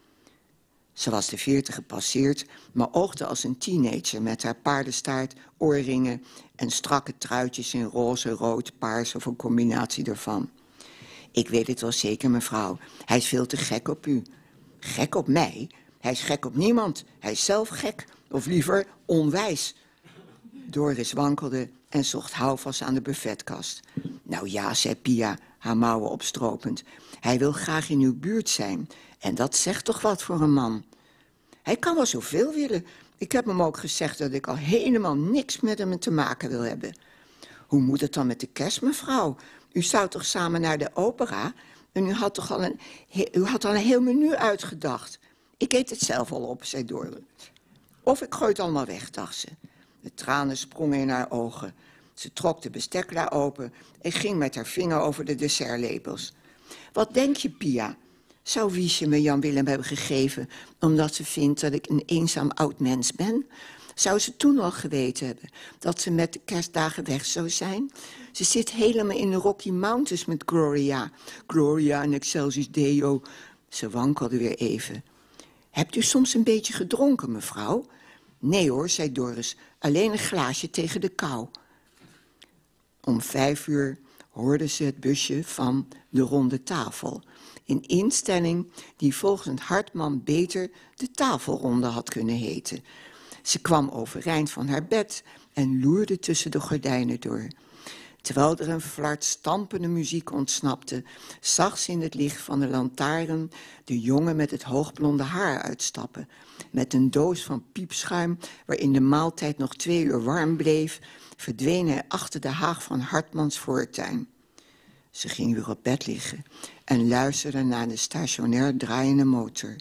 Ze was de veertig gepasseerd, maar oogde als een teenager met haar paardenstaart, oorringen en strakke truitjes in roze, rood, paars of een combinatie ervan. Ik weet het wel zeker, mevrouw. Hij is veel te gek op u. Gek op mij? Hij is gek op niemand. Hij is zelf gek, of liever onwijs. Doris wankelde en zocht houvast aan de buffetkast. Nou ja, zei Pia, haar mouwen opstropend. Hij wil graag in uw buurt zijn. En dat zegt toch wat voor een man. Hij kan wel zoveel willen. Ik heb hem ook gezegd dat ik al helemaal niks met hem te maken wil hebben. Hoe moet het dan met de kerst, mevrouw? U zou toch samen naar de opera? En u had toch al een, u had al een heel menu uitgedacht. Ik eet het zelf al op, zei Doris. Of ik gooi het allemaal weg, dacht ze. De tranen sprongen in haar ogen. Ze trok de bestekla open en ging met haar vinger over de dessertlepels. Wat denk je, Pia? Zou Wiesje me Jan Willem hebben gegeven omdat ze vindt dat ik een eenzaam oud mens ben? Zou ze toen al geweten hebben dat ze met de kerstdagen weg zou zijn? Ze zit helemaal in de Rocky Mountains met Gloria. Gloria en Excelsis Deo. Ze wankelde weer even. Hebt u soms een beetje gedronken, mevrouw? Nee hoor, zei Doris. Alleen een glaasje tegen de kou. Om vijf uur hoorde ze het busje van de ronde tafel. Een instelling die volgens Hartman beter de tafelronde had kunnen heten. Ze kwam overeind van haar bed en loerde tussen de gordijnen door. Terwijl er een flart stampende muziek ontsnapte, zag ze in het licht van de lantaarn de jongen met het hoogblonde haar uitstappen. Met een doos van piepschuim, waarin de maaltijd nog twee uur warm bleef, verdween hij achter de haag van Hartmans voortuin. Ze ging weer op bed liggen en luisterde naar de stationair draaiende motor.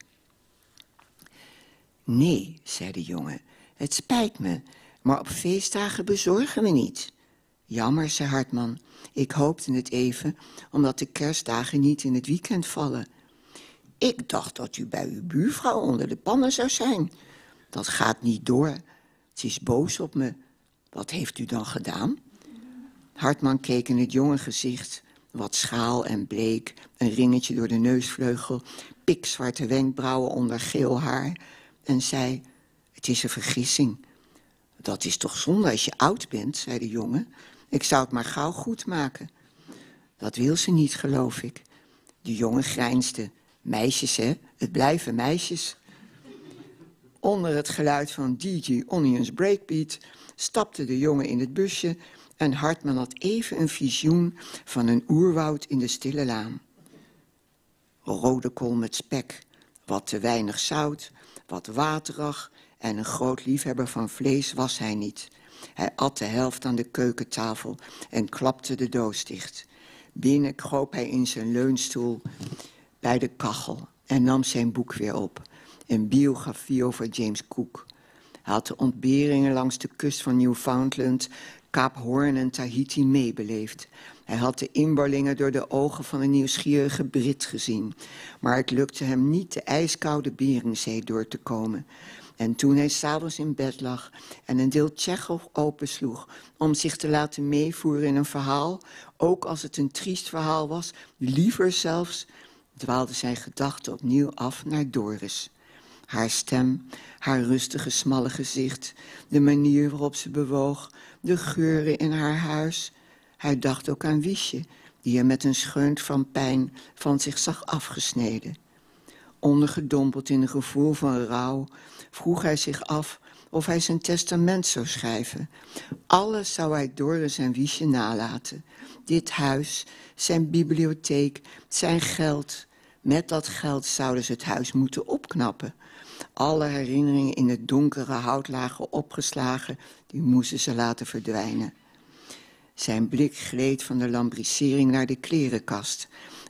Nee, zei de jongen, het spijt me, maar op feestdagen bezorgen we niet. Jammer, zei Hartman, ik hoopte het even, omdat de kerstdagen niet in het weekend vallen. Ik dacht dat u bij uw buurvrouw onder de pannen zou zijn. Dat gaat niet door. Ze is boos op me. Wat heeft u dan gedaan? Hartman keek in het jonge gezicht, wat schaal en bleek, een ringetje door de neusvleugel, pikzwarte wenkbrauwen onder geel haar, en zei, het is een vergissing. Dat is toch zonde als je oud bent, zei de jongen. Ik zou het maar gauw goed maken. Dat wil ze niet, geloof ik. De jongen grijnsde. Meisjes, hè? Het blijven meisjes. Onder het geluid van D J Onions Breakbeat stapte de jongen in het busje en Hartman had even een visioen van een oerwoud in de stille laan. Rode kool met spek, wat te weinig zout, wat waterig en een groot liefhebber van vlees was hij niet. Hij at de helft aan de keukentafel en klapte de doos dicht. Binnen kroop hij in zijn leunstoel bij de kachel en nam zijn boek weer op. Een biografie over James Cook. Hij had de ontberingen langs de kust van Newfoundland, Kaap Hoorn en Tahiti meebeleefd. Hij had de inboorlingen door de ogen van een nieuwsgierige Brit gezien. Maar het lukte hem niet de ijskoude Beringzee door te komen. En toen hij s'avonds in bed lag en een deel Tsjechov opensloeg om zich te laten meevoeren in een verhaal, ook als het een triest verhaal was, liever zelfs, dwaalde zijn gedachten opnieuw af naar Doris. Haar stem, haar rustige, smalle gezicht, de manier waarop ze bewoog, de geuren in haar huis. Hij dacht ook aan Wiesje, die hem met een scheunt van pijn van zich zag afgesneden. Ondergedompeld in een gevoel van rouw vroeg hij zich af of hij zijn testament zou schrijven. Alles zou hij Doris en Wiesje nalaten. Dit huis, zijn bibliotheek, zijn geld. Met dat geld zouden ze het huis moeten opknappen. Alle herinneringen in het donkere hout lagen opgeslagen, die moesten ze laten verdwijnen. Zijn blik gleed van de lambrissering naar de klerenkast,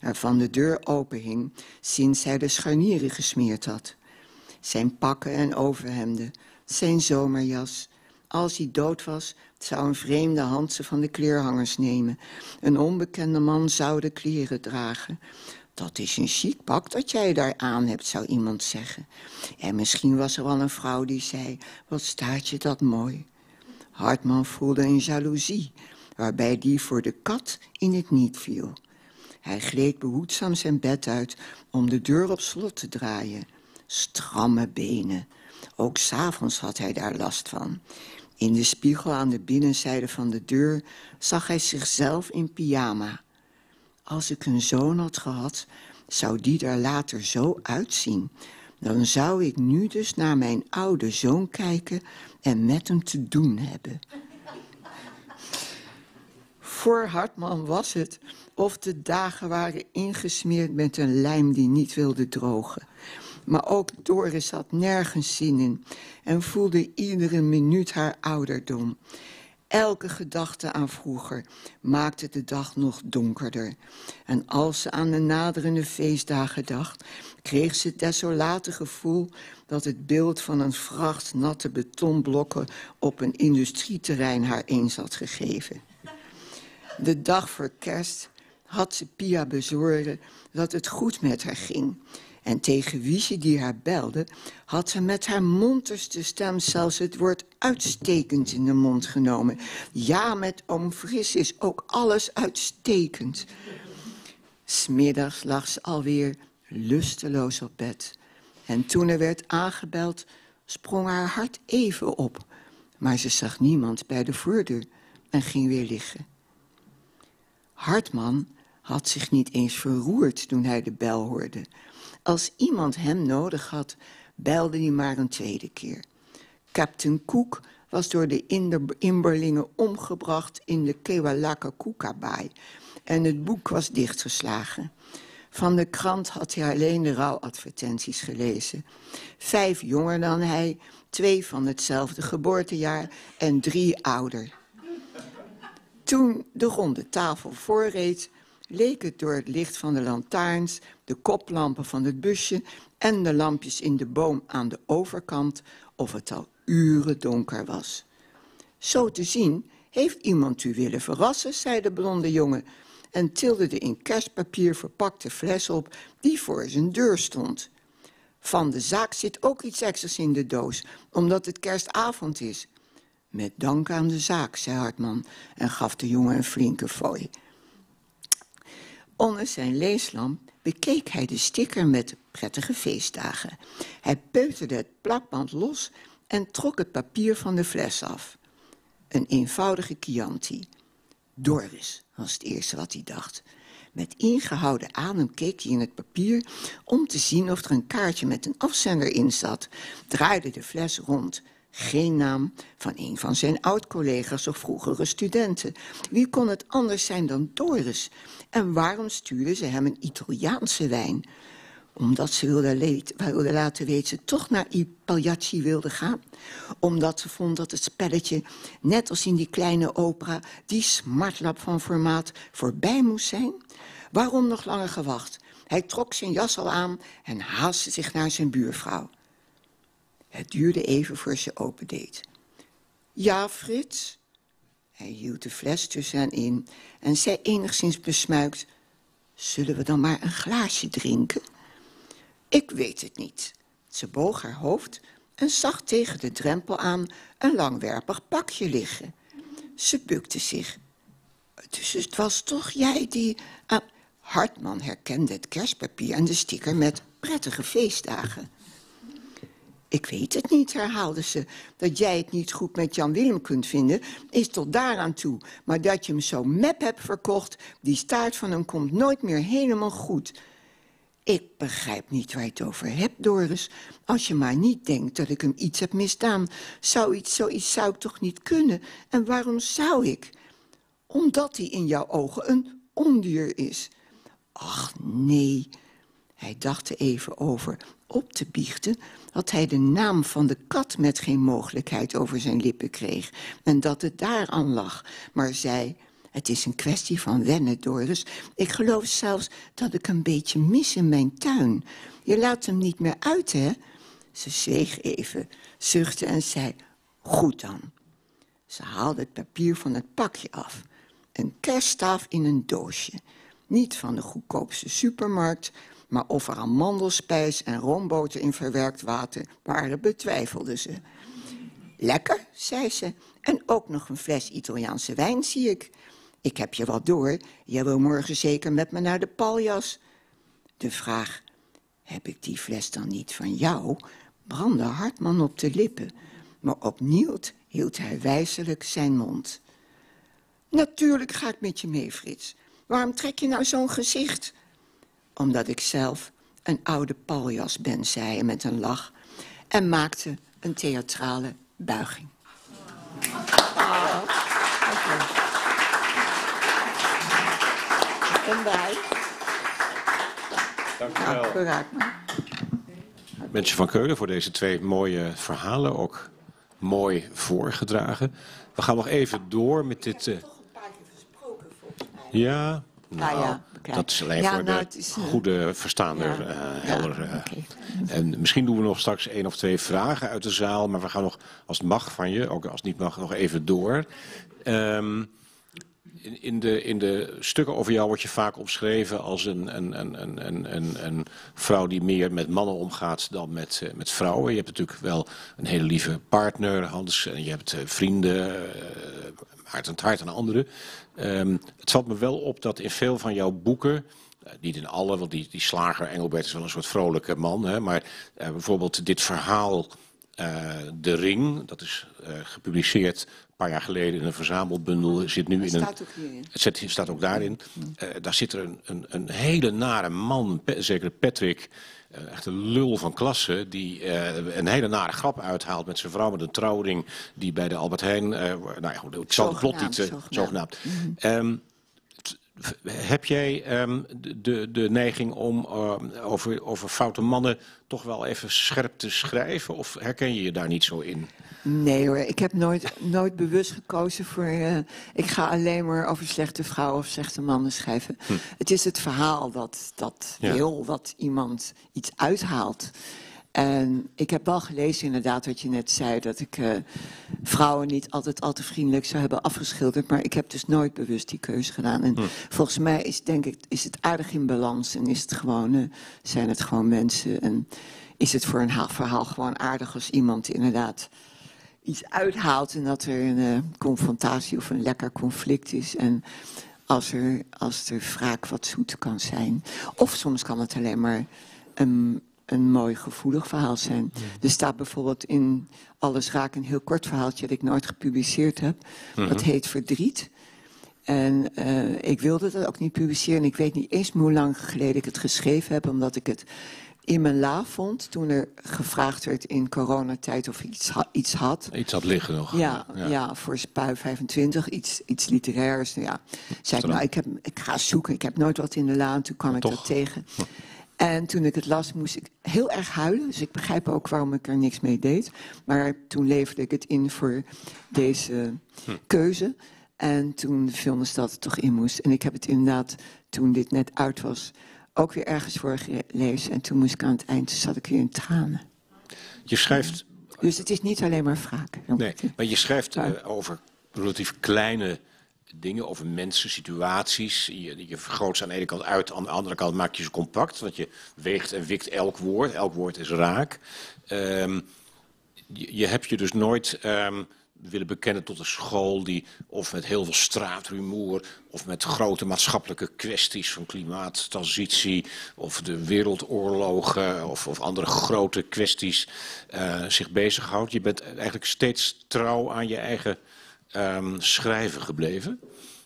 waarvan de deur openhing sinds hij de scharnieren gesmeerd had. Zijn pakken en overhemden, zijn zomerjas. Als hij dood was, zou een vreemde hand ze van de kleerhangers nemen. Een onbekende man zou de kleren dragen. Dat is een chic pak dat jij daar aan hebt, zou iemand zeggen. En misschien was er wel een vrouw die zei, wat staat je dat mooi. Hartman voelde een jaloezie, waarbij die voor de kat in het niet viel. Hij gleed behoedzaam zijn bed uit om de deur op slot te draaien. Stramme benen. Ook 's avonds had hij daar last van. In de spiegel aan de binnenzijde van de deur zag hij zichzelf in pyjama. Als ik een zoon had gehad, zou die er later zo uitzien. Dan zou ik nu dus naar mijn oude zoon kijken en met hem te doen hebben. Voor Hartman was het of de dagen waren ingesmeerd met een lijm die niet wilde drogen. Maar ook Doris had nergens zin in en voelde iedere minuut haar ouderdom. Elke gedachte aan vroeger maakte de dag nog donkerder. En als ze aan de naderende feestdagen dacht, kreeg ze het desolate gevoel dat het beeld van een vracht natte betonblokken op een industrieterrein haar eens had gegeven. De dag voor kerst had ze Pia bezworen dat het goed met haar ging. En tegen Wiesje die haar belde, had ze met haar monterste stem zelfs het woord uitstekend in de mond genomen. Ja, met oom Fris is ook alles uitstekend. 'S Middags lag ze alweer lusteloos op bed. En toen er werd aangebeld, sprong haar hart even op. Maar ze zag niemand bij de voordeur en ging weer liggen. Hartman had zich niet eens verroerd toen hij de bel hoorde. Als iemand hem nodig had, belde hij maar een tweede keer. Captain Cook was door de Imberlingen omgebracht in de Kewalaka-Kuka-baai en het boek was dichtgeslagen. Van de krant had hij alleen de rouwadvertenties gelezen. Vijf jonger dan hij, twee van hetzelfde geboortejaar en drie ouder. Toen de ronde tafel voorreed, leek het door het licht van de lantaarns, de koplampen van het busje en de lampjes in de boom aan de overkant of het al uren donker was. Zo te zien heeft iemand u willen verrassen, zei de blonde jongen en tilde de in kerstpapier verpakte fles op die voor zijn deur stond. Van de zaak zit ook iets extra's in de doos, omdat het kerstavond is. Met dank aan de zaak, zei Hartman en gaf de jongen een flinke fooi. Onder zijn leeslamp bekeek hij de sticker met prettige feestdagen. Hij peuterde het plakband los en trok het papier van de fles af. Een eenvoudige Chianti. Doris was het eerste wat hij dacht. Met ingehouden adem keek hij in het papier om te zien of er een kaartje met een afzender in zat. Draaide de fles rond. Geen naam van een van zijn oud-collega's of vroegere studenten. Wie kon het anders zijn dan Doris? En waarom stuurde ze hem een Italiaanse wijn? Omdat ze wilde, leed, wilde laten weten ze toch naar I Pagliacci wilde gaan? Omdat ze vond dat het spelletje, net als in die kleine opera, die smartlap van formaat, voorbij moest zijn? Waarom nog langer gewacht? Hij trok zijn jas al aan en haastte zich naar zijn buurvrouw. Het duurde even voor ze opendeed. Ja, Frits? Hij hield de fles tussen hen in en zei enigszins besmuikt, zullen we dan maar een glaasje drinken? Ik weet het niet. Ze boog haar hoofd en zag tegen de drempel aan een langwerpig pakje liggen. Ze bukte zich. Dus het was toch jij die... Ah, Hartman herkende het kerstpapier en de sticker met prettige feestdagen. Ik weet het niet, herhaalde ze. Dat jij het niet goed met Jan Willem kunt vinden, is tot daaraan toe. Maar dat je hem zo mep hebt verkocht, die staart van hem komt nooit meer helemaal goed. Ik begrijp niet waar je het over hebt, Doris. Als je maar niet denkt dat ik hem iets heb misdaan. Zoiets, zoiets zou ik toch niet kunnen? En waarom zou ik? Omdat hij in jouw ogen een ondier is. Ach, nee. Hij dacht er even over op te biechten dat hij de naam van de kat met geen mogelijkheid over zijn lippen kreeg en dat het daaraan lag, maar zei, Het is een kwestie van wennen, Doris. Ik geloof zelfs dat ik een beetje mis in mijn tuin. Je laat hem niet meer uit, hè? Ze zweeg even, zuchtte en zei, goed dan. Ze haalde het papier van het pakje af. Een kerststaaf in een doosje. Niet van de goedkoopste supermarkt, maar of er amandelspijs en roomboter in verwerkt water waren, betwijfelde ze. Lekker, zei ze. En ook nog een fles Italiaanse wijn, zie ik. Ik heb je wat door. Jij wil morgen zeker met me naar de Paljas. De vraag, heb ik die fles dan niet van jou, brandde Hartman op de lippen. Maar opnieuw hield hij wijselijk zijn mond. Natuurlijk ga ik met je mee, Frits. Waarom trek je nou zo'n gezicht? Omdat ik zelf een oude paljas ben, zei hij met een lach. En maakte een theatrale buiging. Oh, okay. En wij? Dank u wel. Nou, vooruit maar. Mensje van Keulen voor deze twee mooie verhalen, ook mooi voorgedragen. We gaan nog even door met dit... Uh... Toch een paar keer gesproken, volgens mij. Ja, nou, nou ja, dat is alleen ja, voor nou, de is, uh... goede verstaander, ja, uh, helder. Ja, uh. okay. En misschien doen we nog straks één of twee vragen uit de zaal, maar we gaan nog, als het mag van je, ook als het niet mag, nog even door. Um, In, in, de, in de stukken over jou word je vaak omschreven als een, een, een, een, een, een vrouw die meer met mannen omgaat dan met, uh, met vrouwen. Je hebt natuurlijk wel een hele lieve partner, Hans, en je hebt uh, vrienden, uh, Hart en Hart en anderen. Um, het valt me wel op dat in veel van jouw boeken, uh, niet in alle, want die, die slager Engelbert is wel een soort vrolijke man, hè, maar uh, bijvoorbeeld dit verhaal... Uh, De Ring, dat is uh, gepubliceerd een paar jaar geleden in een verzamelbundel. Zit nu in een, staat ook hierin. het zit, staat ook daarin. Uh, daar zit er een, een, een hele nare man, pe, zeker Patrick, uh, echt een lul van klasse, die uh, een hele nare grap uithaalt met zijn vrouw met een trouwring die bij de Albert Heijn, uh, nou ja, goed, ik zal het plot niet, uh, zogenaamd. zogenaamd. Mm-hmm. um, Heb jij um, de, de neiging om uh, over, over foute mannen toch wel even scherp te schrijven? Of herken je je daar niet zo in? Nee hoor, ik heb nooit, nooit bewust gekozen voor... Uh, ik ga alleen maar over slechte vrouwen of slechte mannen schrijven. Hm. Het is het verhaal dat, dat ja. wil dat iemand iets uithaalt. En ik heb wel gelezen inderdaad wat je net zei... dat ik uh, vrouwen niet altijd al te vriendelijk zou hebben afgeschilderd... maar ik heb dus nooit bewust die keuze gedaan. En hm. volgens mij is, denk ik, is het aardig in balans... en is het gewoon, uh, zijn het gewoon mensen... en is het voor een verhaal gewoon aardig als iemand inderdaad iets uithaalt... en dat er een uh, confrontatie of een lekker conflict is... en als er, als er wraak wat zoet kan zijn. Of soms kan het alleen maar... een een mooi gevoelig verhaal zijn. Ja. Er staat bijvoorbeeld in Alles Raak een heel kort verhaaltje... dat ik nooit gepubliceerd heb. Mm-hmm. Dat heet Verdriet. En uh, ik wilde dat ook niet publiceren. Ik weet niet eens hoe lang geleden ik het geschreven heb... omdat ik het in mijn la vond... toen er gevraagd werd in coronatijd of ik iets, ha- iets had. Iets had liggen nog. Ja, ja. ja voor Spui vijfentwintig, iets, iets literairs. Ja. Zei ik, nou, ik, heb, ik ga zoeken. Ik heb nooit wat in de la en toen kwam ik Toch? dat tegen... Hm. En toen ik het las, moest ik heel erg huilen. Dus ik begrijp ook waarom ik er niks mee deed. Maar toen leverde ik het in voor deze hm. keuze. En toen filmde dat het toch in moest. En ik heb het inderdaad, toen dit net uit was, ook weer ergens voor gelezen. En toen moest ik aan het eind, zat ik weer in tranen. Je schrijft... Dus het is niet alleen maar wraak. Nee, maar je schrijft uh, over relatief kleine... dingen over mensen, situaties. Je, je vergroot ze aan de ene kant uit, aan de andere kant maak je ze compact. Want je weegt en wikt elk woord. Elk woord is raak. Um, je, je hebt je dus nooit um, willen bekennen tot een school die of met heel veel straatrumoer of met grote maatschappelijke kwesties van klimaattransitie of de wereldoorlogen of, of andere grote kwesties uh, zich bezighoudt. Je bent eigenlijk steeds trouw aan je eigen Um, schrijven gebleven?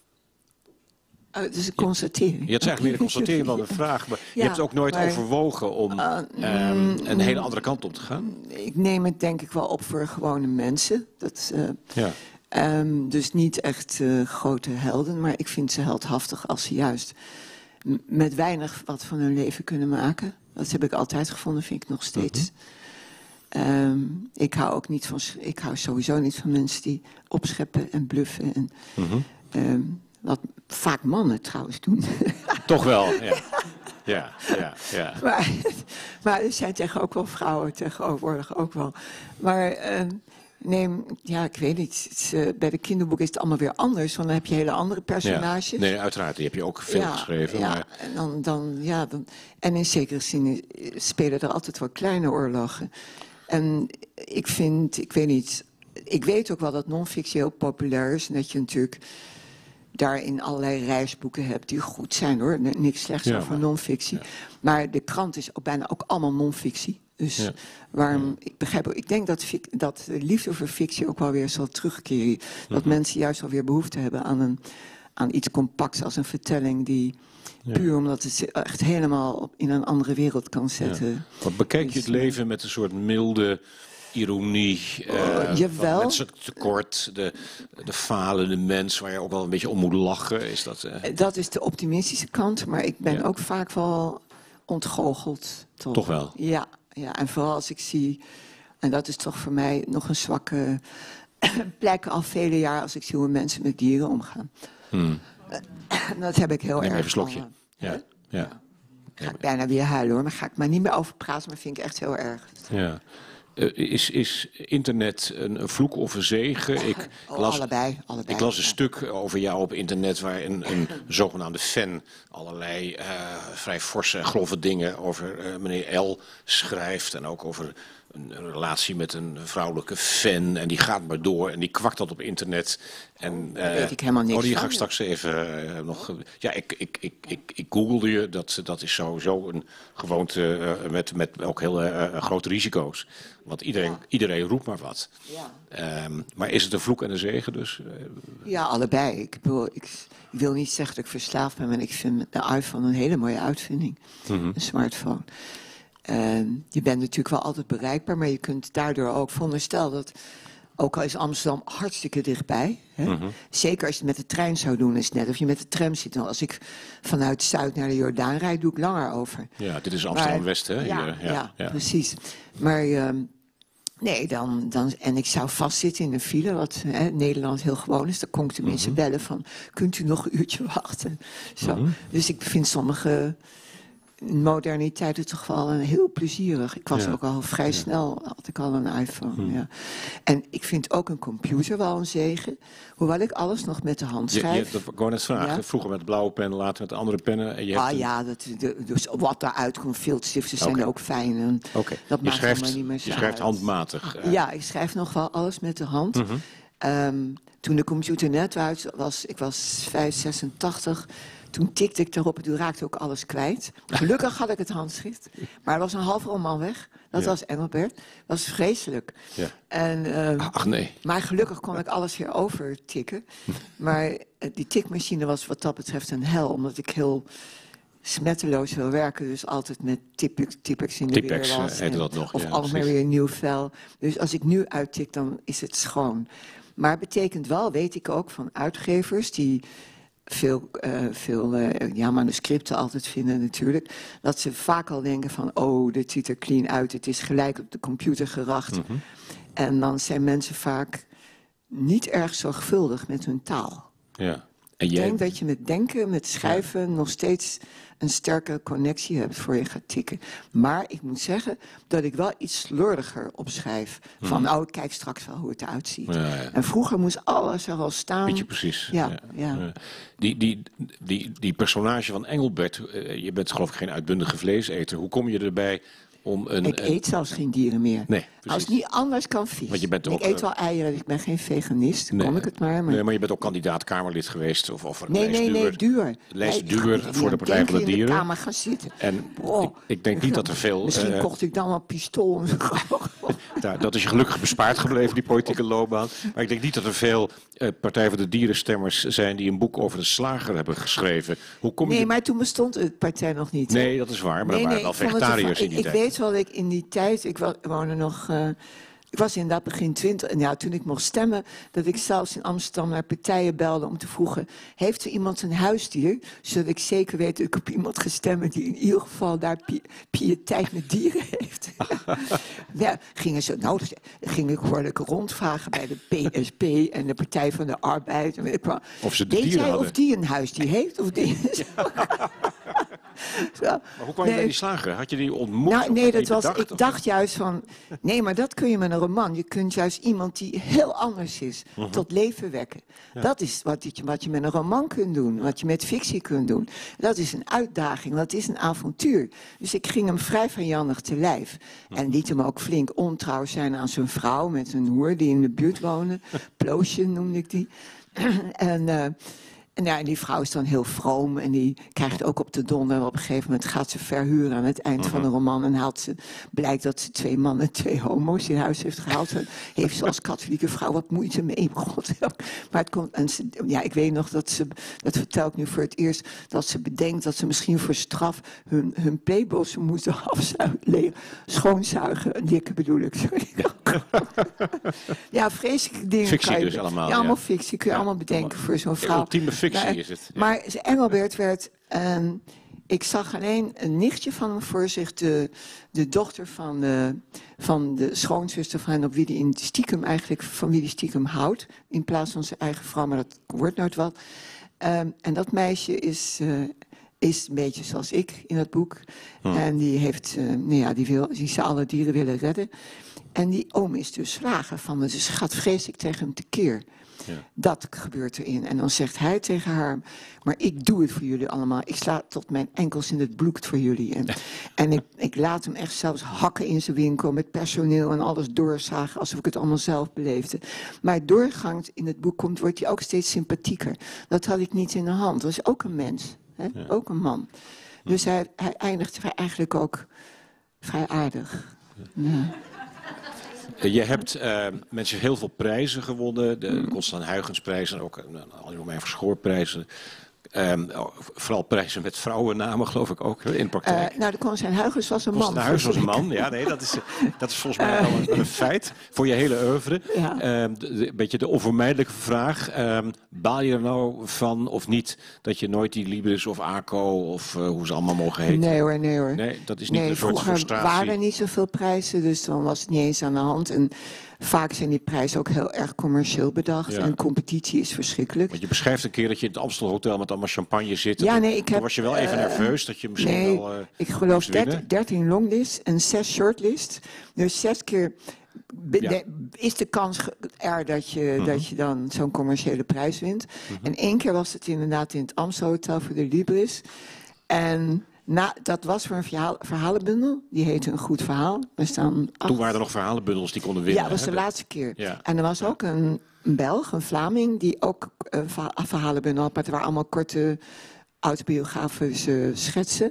Oh, het is een constatering. Je, je het is eigenlijk meer een constatering dan een vraag. Maar ja, je hebt het ook nooit maar, overwogen om uh, um, een hele andere kant op te gaan? Ik neem het denk ik wel op voor gewone mensen. Dat, uh, ja. um, dus niet echt uh, grote helden. Maar ik vind ze heldhaftig als ze juist m- met weinig wat van hun leven kunnen maken. Dat heb ik altijd gevonden, vind ik nog steeds. Mm-hmm. Um, ik hou ook niet van, ik hou sowieso niet van mensen die opscheppen en bluffen. En, mm-hmm. um, Wat vaak mannen trouwens doen. Toch wel, ja. Ja, ja, ja. Maar, maar er zijn tegen ook wel vrouwen tegenwoordig ook wel. Maar uh, nee, ja, ik weet niet. Het is, uh, bij de kinderboeken is het allemaal weer anders. Want dan heb je hele andere personages. Ja. Nee, uiteraard. Die heb je ook veel ja, geschreven. Ja, maar... en, dan, dan, ja dan, en in zekere zin spelen er altijd wel kleine oorlogen. En ik vind, ik weet niet... Ik weet ook wel dat non-fictie heel populair is. En dat je natuurlijk daarin allerlei reisboeken hebt die goed zijn, hoor. Niks slechts ja, over maar, non-fictie. Ja. Maar de krant is ook bijna ook allemaal non-fictie. Dus ja. waarom, ik begrijp ook, ik denk dat, dat de liefde voor fictie ook wel weer zal terugkeren. Dat mm-hmm. mensen juist wel weer behoefte hebben aan, een, aan iets compacts als een vertelling die... Ja. Puur omdat het zich echt helemaal op, in een andere wereld kan zetten. Ja. Wat bekijk je het leven met een soort milde ironie? Uh, jawel. Met zijn tekort, de, de falende mens waar je ook wel een beetje om moet lachen. Is dat, uh... dat is de optimistische kant, maar ik ben ja. ook vaak wel ontgoocheld. Toch, toch wel? Ja, ja, en vooral als ik zie, en dat is toch voor mij nog een zwakke plek al vele jaar, als ik zie hoe mensen met dieren omgaan. Hmm. Dat heb ik heel Neem erg. Even een slokje. Van, ja, ja. ja. Ga ik bijna weer huilen, hoor. Maar ga ik maar niet meer over praten, maar vind ik echt heel erg. Ja. Uh, is, is internet een, een vloek of een zegen? Ik oh, las, allebei, allebei. Ik las een ja. stuk over jou op internet waar een, een zogenaamde fan allerlei uh, vrij forse en grove dingen over uh, meneer L. schrijft. En ook over een, een relatie met een vrouwelijke fan. En die gaat maar door en die kwakt dat op internet. En, uh, weet ik helemaal niks oh, die van. ga ik straks even uh, nog... Ja, ik, ik, ik, ik, ik googelde je. Dat, dat is sowieso een gewoonte uh, met, met ook heel uh, grote risico's. Want iedereen, ja. iedereen roept maar wat. Ja. Um, maar is het een vloek en een zegen dus? Ja, allebei. Ik, bedoel, ik, ik wil niet zeggen dat ik verslaafd ben, maar ik vind de iPhone een hele mooie uitvinding. Mm-hmm. Een smartphone. Uh, je bent natuurlijk wel altijd bereikbaar, maar je kunt daardoor ook veronderstellen dat, ook al is Amsterdam hartstikke dichtbij, hè? Mm-hmm. Zeker als je het met de trein zou doen, is het net of je met de tram zit. Want als ik vanuit Zuid naar de Jordaan rijd, doe ik langer over. Ja, dit is Amsterdam-West, hè? Ja, Hier, ja, ja, ja, precies. Maar uh, nee, dan, dan, en ik zou vastzitten in een file, wat hè, Nederland heel gewoon is. Dan kon ik tenminste mm-hmm. bellen van, kunt u nog een uurtje wachten? Zo. Mm-hmm. Dus ik vind sommige moderniteiten toch wel een heel plezierig. Ik was ja. ook al vrij ja. snel, had ik al een iPhone. Hmm. Ja. En ik vind ook een computer wel een zegen. Hoewel ik alles nog met de hand schrijf. Je, je, dat wou net vragen. Ja. Vroeger met blauwe pen, later met andere pennen. En je ah hebt ja, dat, de, dus wat daaruit komt, filtstiften zijn okay. ook fijn. En okay. dat je maakt schrijft, helemaal niet meer zo Je schrijft uit. handmatig. Uh. Ja, ik schrijf nog wel alles met de hand. Mm-hmm. Um, toen de computer net uit was, ik was vijf, zesentachtig... Toen tikte ik erop en toen raakte ook alles kwijt. Gelukkig had ik het handschrift. Maar er was een half roman weg. Dat ja. was Engelbert. Dat was vreselijk. Ja. En, uh, Ach nee. Maar gelukkig kon ik alles weer overtikken. Maar uh, die tikmachine was wat dat betreft een hel. Omdat ik heel smetteloos wil werken. Dus altijd met Tipex in de Tipex, weer was. heette dat nog. Of ja, allemaal precies. weer een nieuw vel. Dus als ik nu uittik, dan is het schoon. Maar het betekent wel, weet ik ook, van uitgevers die veel, uh, veel uh, ja, manuscripten altijd vinden natuurlijk, dat ze vaak al denken van, oh, dit ziet er clean uit, het is gelijk op de computer geracht. Mm-hmm. En dan zijn mensen vaak niet erg zorgvuldig met hun taal. Ja. En jij... Ik denk dat je met denken, met schrijven, ja. nog steeds een sterke connectie hebt voor je gaat tikken. Maar ik moet zeggen dat ik wel iets slordiger opschrijf. Van, hmm. oh, ik kijk straks wel hoe het eruit ziet. Ja, ja. En vroeger moest alles er al staan. Weet je precies. Ja, ja. Ja. Ja. Die, die, die, die personage van Engelbert, uh, je bent geloof ik geen uitbundige vleeseter. Hoe kom je erbij om een... Ik eet een... zelfs geen dieren meer. Nee, als het niet anders kan vis. Want je bent ook, ik eet wel eieren, ik ben geen veganist. Nee, kom ik het maar. Maar... Nee, maar je bent ook kandidaat Kamerlid geweest. Of, of nee, nee, nee, duur. Lijst nee, duur voor de Partij van de Dieren. in de Kamer gaan zitten. En oh. ik, ik denk niet dat er veel... Misschien uh, kocht ik dan wel een pistool. nou, dat is je gelukkig bespaard gebleven, die politieke loopbaan. Maar ik denk niet dat er veel uh, Partij van de Dieren-stemmers zijn die een boek over de slager hebben geschreven. Hoe kom nee, je... maar toen bestond het partij nog niet. Nee, hè? Dat is waar. Maar nee, er waren nee, wel vegetariërs in die ik, tijd. Ik weet wel, ik in die tijd, ik woonde nog... Uh, ik was inderdaad begin twintig. En ja, toen ik mocht stemmen, dat ik zelfs in Amsterdam naar partijen belde om te vroegen, heeft er iemand een huisdier? Zodat ik zeker weet dat ik op iemand ga stemmen die in ieder geval daar pi piëteit met dieren heeft. Ja, gingen ze, nou, ging ik hoorlijk rondvragen bij de P S P en de Partij van de Arbeid. En weet ik wel. Of ze de weet dieren jij hadden. of die een huisdier heeft? Of die... Zo. Maar hoe kwam je Nee. bij die slager? Had je die ontmoet? Nou, Of nee, had je dat die was, bedacht, ik of- dacht juist van, nee, maar dat kun je met een roman. Je kunt juist iemand die heel anders is, Mhm. tot leven wekken. Ja. Dat is wat je, wat je met een roman kunt doen, wat je met fictie kunt doen. Dat is een uitdaging, dat is een avontuur. Dus ik ging hem vrij vijandig te lijf. Mhm. En liet hem ook flink ontrouw zijn aan zijn vrouw met een hoer die in de buurt woonde. Ploosje noemde ik die. en... Uh, En ja, die vrouw is dan heel vroom en die krijgt ook op de donder. Op een gegeven moment gaat ze verhuren aan het eind van de roman. En haalt ze, blijkt dat ze twee mannen, twee homo's in huis heeft gehaald. Ze heeft ze als katholieke vrouw wat moeite mee. God. Maar het komt, en ze, ja, ik weet nog dat ze, dat vertel ik nu voor het eerst, dat ze bedenkt dat ze misschien voor straf hun, hun playbossen moeten afzuigen, schoonzuigen, likken bedoel ik. Sorry. Ja, vreselijke dingen. Fictie kan je, dus allemaal, Ja, allemaal ja. fictie kun je Ja, allemaal bedenken allemaal. voor zo'n De vrouw. ultieme fictie Maar- is het. Ja. Maar Engelbert werd... Uh, ik zag alleen een nichtje van hem voor zich, de, de dochter van de, van de schoonzuster van hen, op wie die in stiekem eigenlijk, van wie die stiekem houdt, in plaats van zijn eigen vrouw, maar dat wordt nooit wat. Um, en dat meisje is, uh, is een beetje zoals ik in het boek. Hmm. En die heeft, uh, nou ja, die wil, die zou alle dieren willen redden. En die oom is dus slager van me, dus ze gaat vreselijk tegen hem tekeer. Ja. Dat gebeurt erin. En dan zegt hij tegen haar, maar ik doe het voor jullie allemaal. Ik sla tot mijn enkels in het bloed voor jullie. En, en ik, ik laat hem echt zelfs hakken in zijn winkel met personeel en alles doorzagen, alsof ik het allemaal zelf beleefde. Maar doorgaand in het boek komt, wordt hij ook steeds sympathieker. Dat had ik niet in de hand. Dat is ook een mens. Hè? Ja. Ook een man. Dus hij, hij eindigt eigenlijk ook vrij aardig. Ja. Je hebt uh, mensen heel veel prijzen gewonnen. De, de Constant Huygensprijs en ook uh, al Romein Verschoorprijzen. Um, vooral prijzen met vrouwennamen, geloof ik ook, in de praktijk. Uh, nou, de Constant Huygens was een man. Constant Huygens was een man, ja, nee, dat is, dat is volgens mij wel een, een feit voor je hele oeuvre. Ja. Um, de, de, een beetje de onvermijdelijke vraag. Um, baal je er nou van of niet dat je nooit die Libris of A C O of uh, hoe ze allemaal mogen heten? Nee hoor, nee hoor. Nee, dat is niet nee, een soort frustratie. Vroeger waren er niet zoveel prijzen, dus dan was het niet eens aan de hand. En vaak zijn die prijzen ook heel erg commercieel bedacht. Ja. En competitie is verschrikkelijk. Want je beschrijft een keer dat je in het Amstelhotel met allemaal champagne zit. Ja, nee, ik Toen heb, was je wel even uh, nerveus dat je misschien nee, wel uh, ik geloof dertien longlist en zes shortlist. Dus zes keer ja. is de kans er dat je, mm-hmm. dat je dan zo'n commerciële prijs wint. Mm-hmm. En één keer was het inderdaad in het Amstelhotel voor de Libris. En... Nou, dat was voor een verhaal, verhalenbundel. Die heette Een Goed Verhaal. Er staan acht... Toen waren er nog verhalenbundels die konden winnen. Ja, dat was hè? de laatste keer. Ja. En er was ook een, een Belg, een Vlaming, die ook een verhalenbundel had. Maar het waren allemaal korte autobiografische schetsen.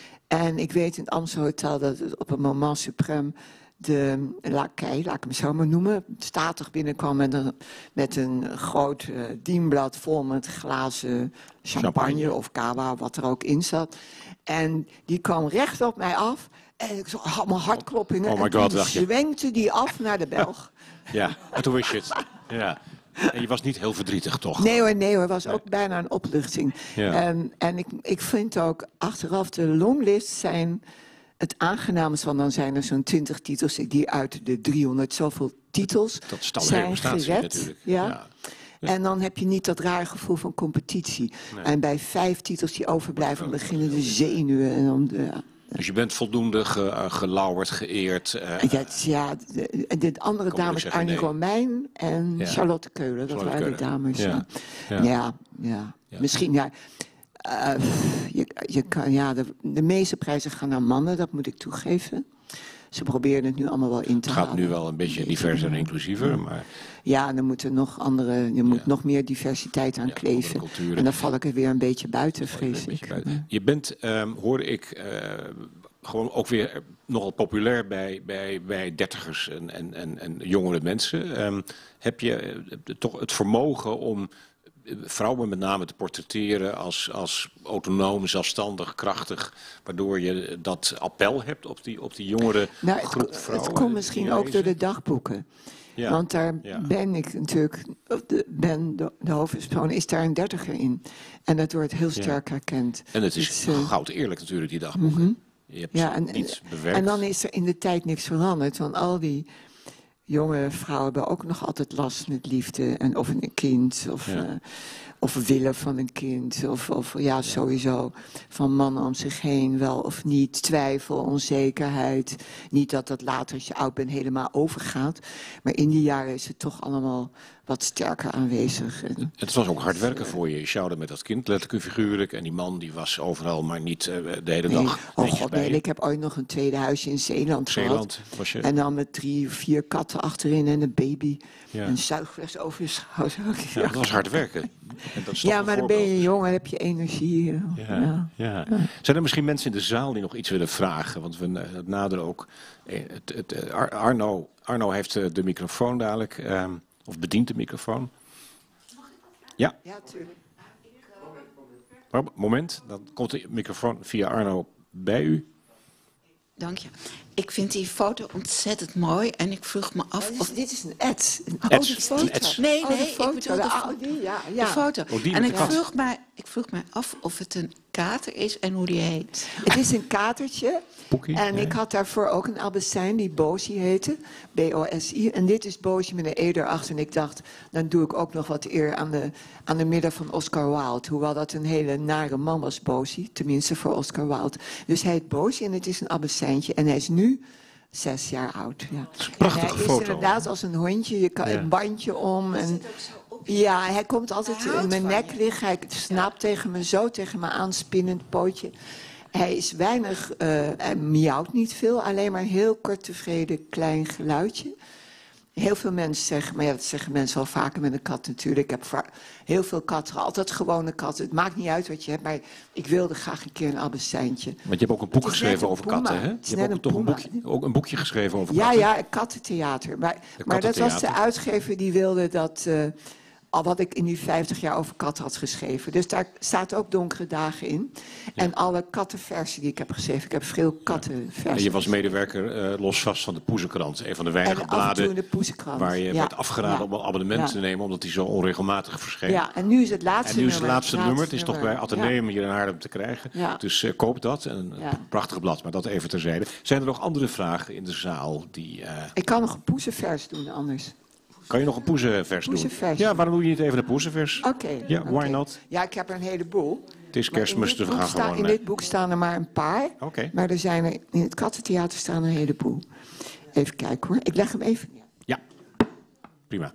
En ik weet in het Amstelhotel dat het op een moment suprême de lakij, laat ik hem zo maar noemen, statig binnenkwam met een, met een groot uh, dienblad vol met glazen champagne, champagne of cava, wat er ook in zat. En die kwam recht op mij af. En ik zag allemaal hartkloppingen. Oh my en God, toen zwenkte die af naar de Belg. Ja, en toen wist je het. Ja. En je was niet heel verdrietig, toch? Nee hoor, nee hoor. Het was ook nee. bijna een opluchting. Ja. En, en ik, ik vind ook achteraf de longlists zijn het aangenaamste, want dan zijn er zo'n twintig titels die uit de driehonderd zoveel titels dat zijn gered. Natuurlijk. Ja. Ja. En dan heb je niet dat rare gevoel van competitie. Nee. En bij vijf titels die overblijven, beginnen de zenuwen. En dan de, ja. Dus je bent voldoende ge, uh, gelauwerd, geëerd. Uh, ja, ja, de, de andere dames, Arnie nee. Romein en ja. Charlotte Keulen. Dat Charlotte waren Keulen. de dames. Ja, ja. ja, ja, ja. ja. Misschien, ja. Uh, je, je kan, ja de, de meeste prijzen gaan naar mannen, dat moet ik toegeven. Ze proberen het nu allemaal wel in te halen. Het gaat nu wel een beetje diverser en inclusiever, maar... Ja, en er moeten nog andere, je moet ja. nog meer diversiteit aan ja, kleven. En dan val ik er weer een beetje buiten, vrees ik. Buiten. Je bent, um, hoor ik, uh, gewoon ook weer nogal populair bij, bij, bij dertigers en, en, en, en jongere mensen. Um, heb je uh, toch het vermogen om vrouwen met name te portretteren als, als autonoom, zelfstandig, krachtig, waardoor je dat appel hebt op die, op die jongere nou, groep het, vrouwen. Het komt misschien ook door de dagboeken. Ja. Want daar ja. ben ik natuurlijk, de, ben de, de hoofdpersoon is daar een dertiger in. En dat wordt heel sterk ja. herkend. En het is dus, uh, goud eerlijk natuurlijk, die dagboeken. Mm-hmm. Je hebt ja, en, niets bewerkt. En dan is er in de tijd niks veranderd. Want al die jonge vrouwen hebben ook nog altijd last met liefde. En of een kind, of, ja. uh, of willen van een kind. Of, of ja, ja, sowieso van mannen om zich heen, wel of niet. Twijfel, onzekerheid. Niet dat dat later, als je oud bent, helemaal overgaat. Maar in die jaren is het toch allemaal wat sterker aanwezig. En het was ook hard werken voor je. Je sjouwde met dat kind, letterlijk en figuurlijk. En die man die was overal, maar niet uh, de hele nee. dag. Oh god, nee, ik heb ooit nog een tweede huisje in Zeeland, Zeeland gehad. Was je... En dan met drie, vier katten achterin en een baby. Ja. Een zuigfles over je schouder. Ja, dat was hard werken. En dat is ja, maar dan ben je jong en heb je energie. Ja. Ja, ja. Ja. Zijn er misschien mensen in de zaal die nog iets willen vragen? Want we naderen ook... Het, het, Arno, Arno heeft de microfoon dadelijk... Um, Of bedient de microfoon? Ja. Ja, tuurlijk. Moment, dan komt de microfoon via Arno bij u. Dank je. Ik vind die foto ontzettend mooi en ik vroeg me af... Of... of dit is een ets. Een oh, oude foto. Een nee, nee, oh, ik bedoel de, de, die, ja, ja. de foto. Oh, die en ik kat. vroeg, mij, ik vroeg mij af of het een kater is en hoe die heet. Het is een katertje. Poekie, en ja. ik had daarvoor ook een Abyssijn die Bosie heette. B O S I. En dit is Bosie met een E erachter. En ik dacht, dan doe ik ook nog wat eer aan de, aan de midden van Oscar Wilde. Hoewel dat een hele nare man was, Bosie. Tenminste voor Oscar Wilde. Dus hij heet Bosie en het is een Abyssijntje. En hij is nu... Zes jaar oud. Ja. Dat is een prachtige en hij foto. is inderdaad als een hondje. Je kan ja. een bandje om. En, ja, hij komt altijd hij in mijn nek liggen. Hij snapt ja. tegen me zo, tegen me aan, spinnend pootje. Hij is weinig, uh, hij miauwt niet veel. Alleen maar een heel kort tevreden klein geluidje. Heel veel mensen zeggen, maar ja, dat zeggen mensen wel vaker met een kat natuurlijk. Ik heb heel veel katten, altijd gewone katten. Het maakt niet uit wat je hebt, maar ik wilde graag een keer een Abyssijntje. Want je hebt ook een boek geschreven over puma. katten, hè? Je hebt ook, toch een boekje, ook een boekje geschreven over ja, katten. Ja, ja, kattentheater. Maar, maar dat was de uitgever die wilde dat... Uh, al wat ik in die vijftig jaar over katten had geschreven. Dus daar staat ook Donkere Dagen in. Ja. En alle kattenversen die ik heb geschreven. Ik heb veel kattenversen. Ja. Je was medewerker uh, los vast van de Poezenkrant. Een van de weinige en bladen de Poezenkrant. Waar je ja. werd afgeraden ja. om een abonnement ja. te nemen. Omdat die zo onregelmatig verscheen. Ja, en nu is het laatste En nu is het nummer. laatste nummer. Het is toch bij Atheneum ja. hier in Haarlem te krijgen. Ja. Dus uh, koop dat. En een ja. prachtig blad. Maar dat even terzijde. Zijn er nog andere vragen in de zaal? Die, uh... Ik kan nog een poezenvers doen anders. Kan je nog een poezenvers doen? Ja, waarom doe je niet even een poezenvers? Oké. Okay, ja, okay. why not? Ja, ik heb er een heleboel. Het is kerstmis, dus we gaan sta, gewoon... In dit boek staan er maar een paar. Okay. Maar er zijn er, in het kattentheater staan er een heleboel. Even kijken hoor. Ik leg hem even neer. Ja, prima.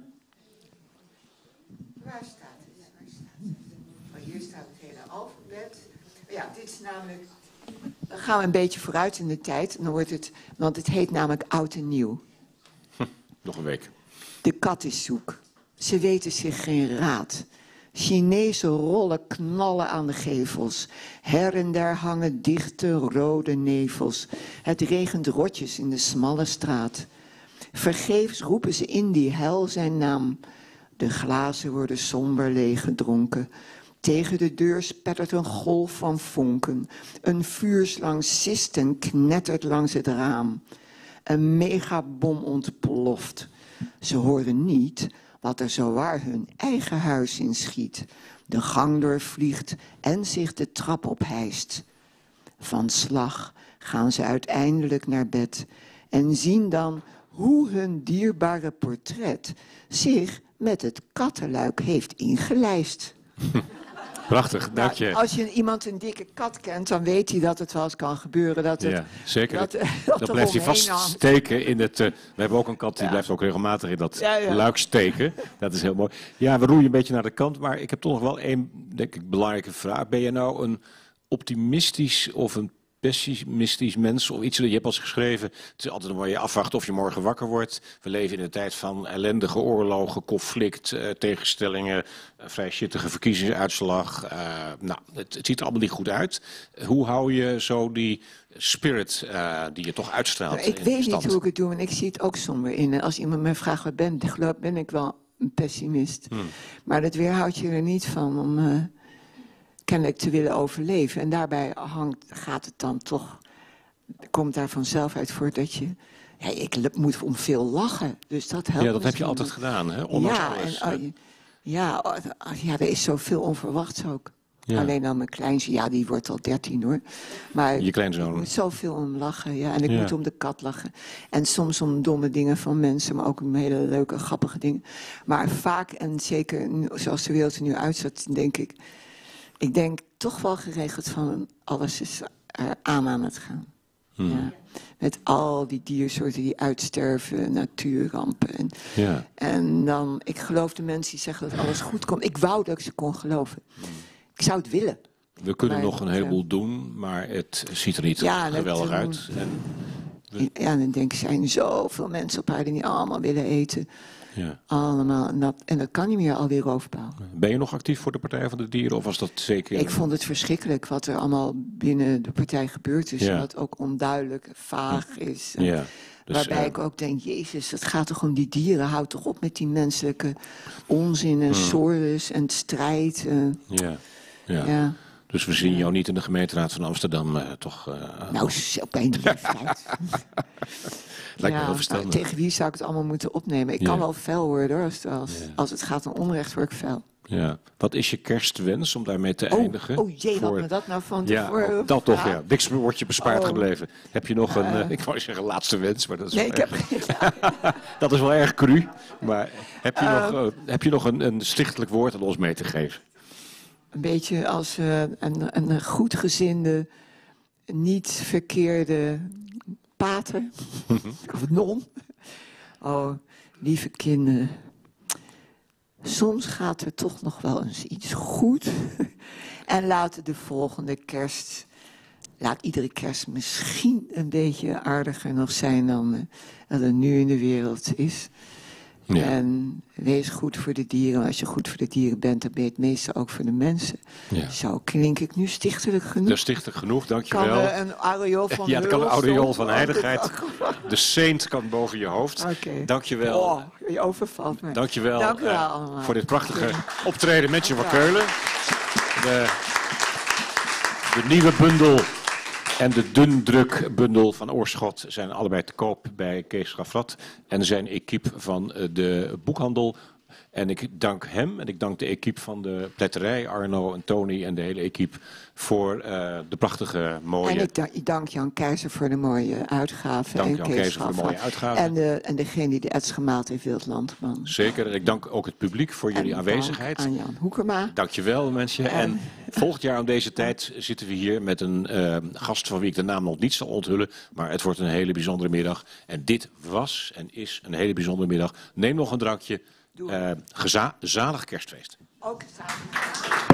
Waar staat het? Waar staat het? Oh, hier staat het hele alfabet. Ja, dit is namelijk... Dan gaan we een beetje vooruit in de tijd. Dan wordt het, want het heet namelijk Oud en Nieuw. Hm, nog een week. De kat is zoek. Ze weten zich geen raad. Chinese rollen knallen aan de gevels. Her en der hangen dichte rode nevels. Het regent rotjes in de smalle straat. Vergeefs roepen ze in die hel zijn naam. De glazen worden somber leeggedronken. Tegen de deur spettert een golf van vonken. Een vuurslang sist en knettert langs het raam. Een megabom ontploft. Ze horen niet wat er zowaar hun eigen huis inschiet. De gang doorvliegt en zich de trap ophijst. Van slag gaan ze uiteindelijk naar bed en zien dan hoe hun dierbare portret zich met het kattenluik heeft ingelijst. Prachtig, dank je. Nou, als je iemand een dikke kat kent, dan weet hij dat het wel eens kan gebeuren. Dat het, ja, zeker. Dat, dat, dat, dat blijft hij vaststeken in het... Uh, we hebben ook een kat die ja. blijft ook regelmatig in dat ja, ja. luik steken. Dat is heel mooi. Ja, we roeien een beetje naar de kant, maar ik heb toch nog wel één, denk ik, belangrijke vraag. Ben je nou een optimistisch of een pessimistisch mens of iets? Je hebt als geschreven, het is altijd waar je afwacht of je morgen wakker wordt. We leven in een tijd van ellendige oorlogen, conflict, uh, tegenstellingen, uh, vrij shittige verkiezingsuitslag. Uh, nou, het, het ziet er allemaal niet goed uit. Hoe hou je zo die spirit uh, die je toch uitstraalt? Maar ik weet niet hoe ik het doe en ik zie het ook somber in. En als iemand mij vraagt wat ben, geloof ben ik wel een pessimist. Hmm. Maar dat weerhoudt je er niet van om uh, kennelijk te willen overleven. En daarbij hangt, gaat het dan toch, komt daar vanzelf uit voort dat je... Ja, ik moet om veel lachen, dus dat helpt. Ja, dat heb je niet. altijd gedaan, hè? Ondanks ja, alles. En, uh, ja, uh, ja, er is zoveel onverwachts ook. Ja. Alleen al mijn kleinzoon, ja, die wordt al dertien hoor. Maar je kleinzoon. ik moet zoveel om lachen, ja. En ik ja. moet om de kat lachen. En soms om domme dingen van mensen, maar ook om hele leuke, grappige dingen. Maar vaak, en zeker nu, zoals de wereld er nu uitziet, denk ik... Ik denk toch wel geregeld van alles is er aan aan het gaan. Hmm. Ja. Met al die diersoorten die uitsterven, natuurrampen. En, ja. en dan, ik geloof de mensen die zeggen dat alles goed komt. Ik wou dat ik ze kon geloven. Ik zou het willen. We kunnen maar, nog een heleboel doen, maar het ziet er niet ja, geweldig dat, uit. En we... Ja, dan denk ik, er zijn zoveel mensen op aarde die allemaal willen eten. Ja. Allemaal. En dat, en dat kan niet meer, al die roofbouw. Ben je nog actief voor de Partij van de Dieren of was dat zeker? Ik vond het verschrikkelijk wat er allemaal binnen de partij gebeurd is. Ja. Wat ook onduidelijk, vaag is. Ja. Dus, waarbij uh, ik ook denk, jezus, het gaat toch om die dieren. Houd toch op met die menselijke onzin en mm. sores en strijd. Uh, ja. Ja. ja. Dus we zien jou niet in de gemeenteraad van Amsterdam uh, toch... Uh, nou, zo op een leeftijd. Lijkt ja, me heel verstandig. Tegen wie zou ik het allemaal moeten opnemen? Ik ja. kan wel fel worden als, als, ja. als het gaat om onrecht, word ik fel. Ja. Wat is je kerstwens om daarmee te oh, eindigen? Oh jee, voor... wat me dat nou van ja, tevoren... oh, dat toch, ja. Niks wordt je bespaard oh. gebleven. Heb je nog een, uh, uh, ik wou zeggen laatste wens, maar dat is nee, wel ik erg... heb... dat is wel erg cru. Maar heb je uh, nog, uh, heb je nog een, een stichtelijk woord aan ons mee te geven? Een beetje als uh, een, een goedgezinde, niet verkeerde pater. Of non. Oh, lieve kinderen. Soms gaat er toch nog wel eens iets goed. En laat de volgende kerst... Laat iedere kerst misschien een beetje aardiger nog zijn dan uh, dat het nu in de wereld is. Ja. En wees goed voor de dieren. Als je goed voor de dieren bent, dan ben je het meeste ook voor de mensen. Ja. Zo klink ik nu stichtelijk genoeg. Dat is stichtelijk genoeg, dankjewel. Kan uh, een aureool van Ja, het kan een aureool van heiligheid. De saint kan boven je hoofd. Okay. Dankjewel. Oh, je overvalt me. Dankjewel, dankjewel uh, allemaal. voor dit prachtige ja. optreden met je van Keulen. De, de nieuwe bundel en de dundrukbundel van Oorschot zijn allebei te koop bij Kees Raffrat en zijn equipe van de boekhandel. En ik dank hem en ik dank de equipe van de pletterij, Arno en Tony en de hele equipe voor uh, de prachtige mooie... En ik dank, ik dank Jan Keizer voor de mooie uitgave. Dank en Jan Kees Keizer voor de mooie uitgave. En, de, en degene die de ets gemaakt heeft, Wildlandman. Zeker. En ik dank ook het publiek voor jullie en aanwezigheid. aan Jan Hoekema. Dankjewel mensen. En, en volgend jaar om deze tijd zitten we hier met een uh, gast van wie ik de naam nog niet zal onthullen. Maar het wordt een hele bijzondere middag. En dit was en is een hele bijzondere middag. Neem nog een drankje. Uh, geza- zalig kerstfeest. Ook zalig.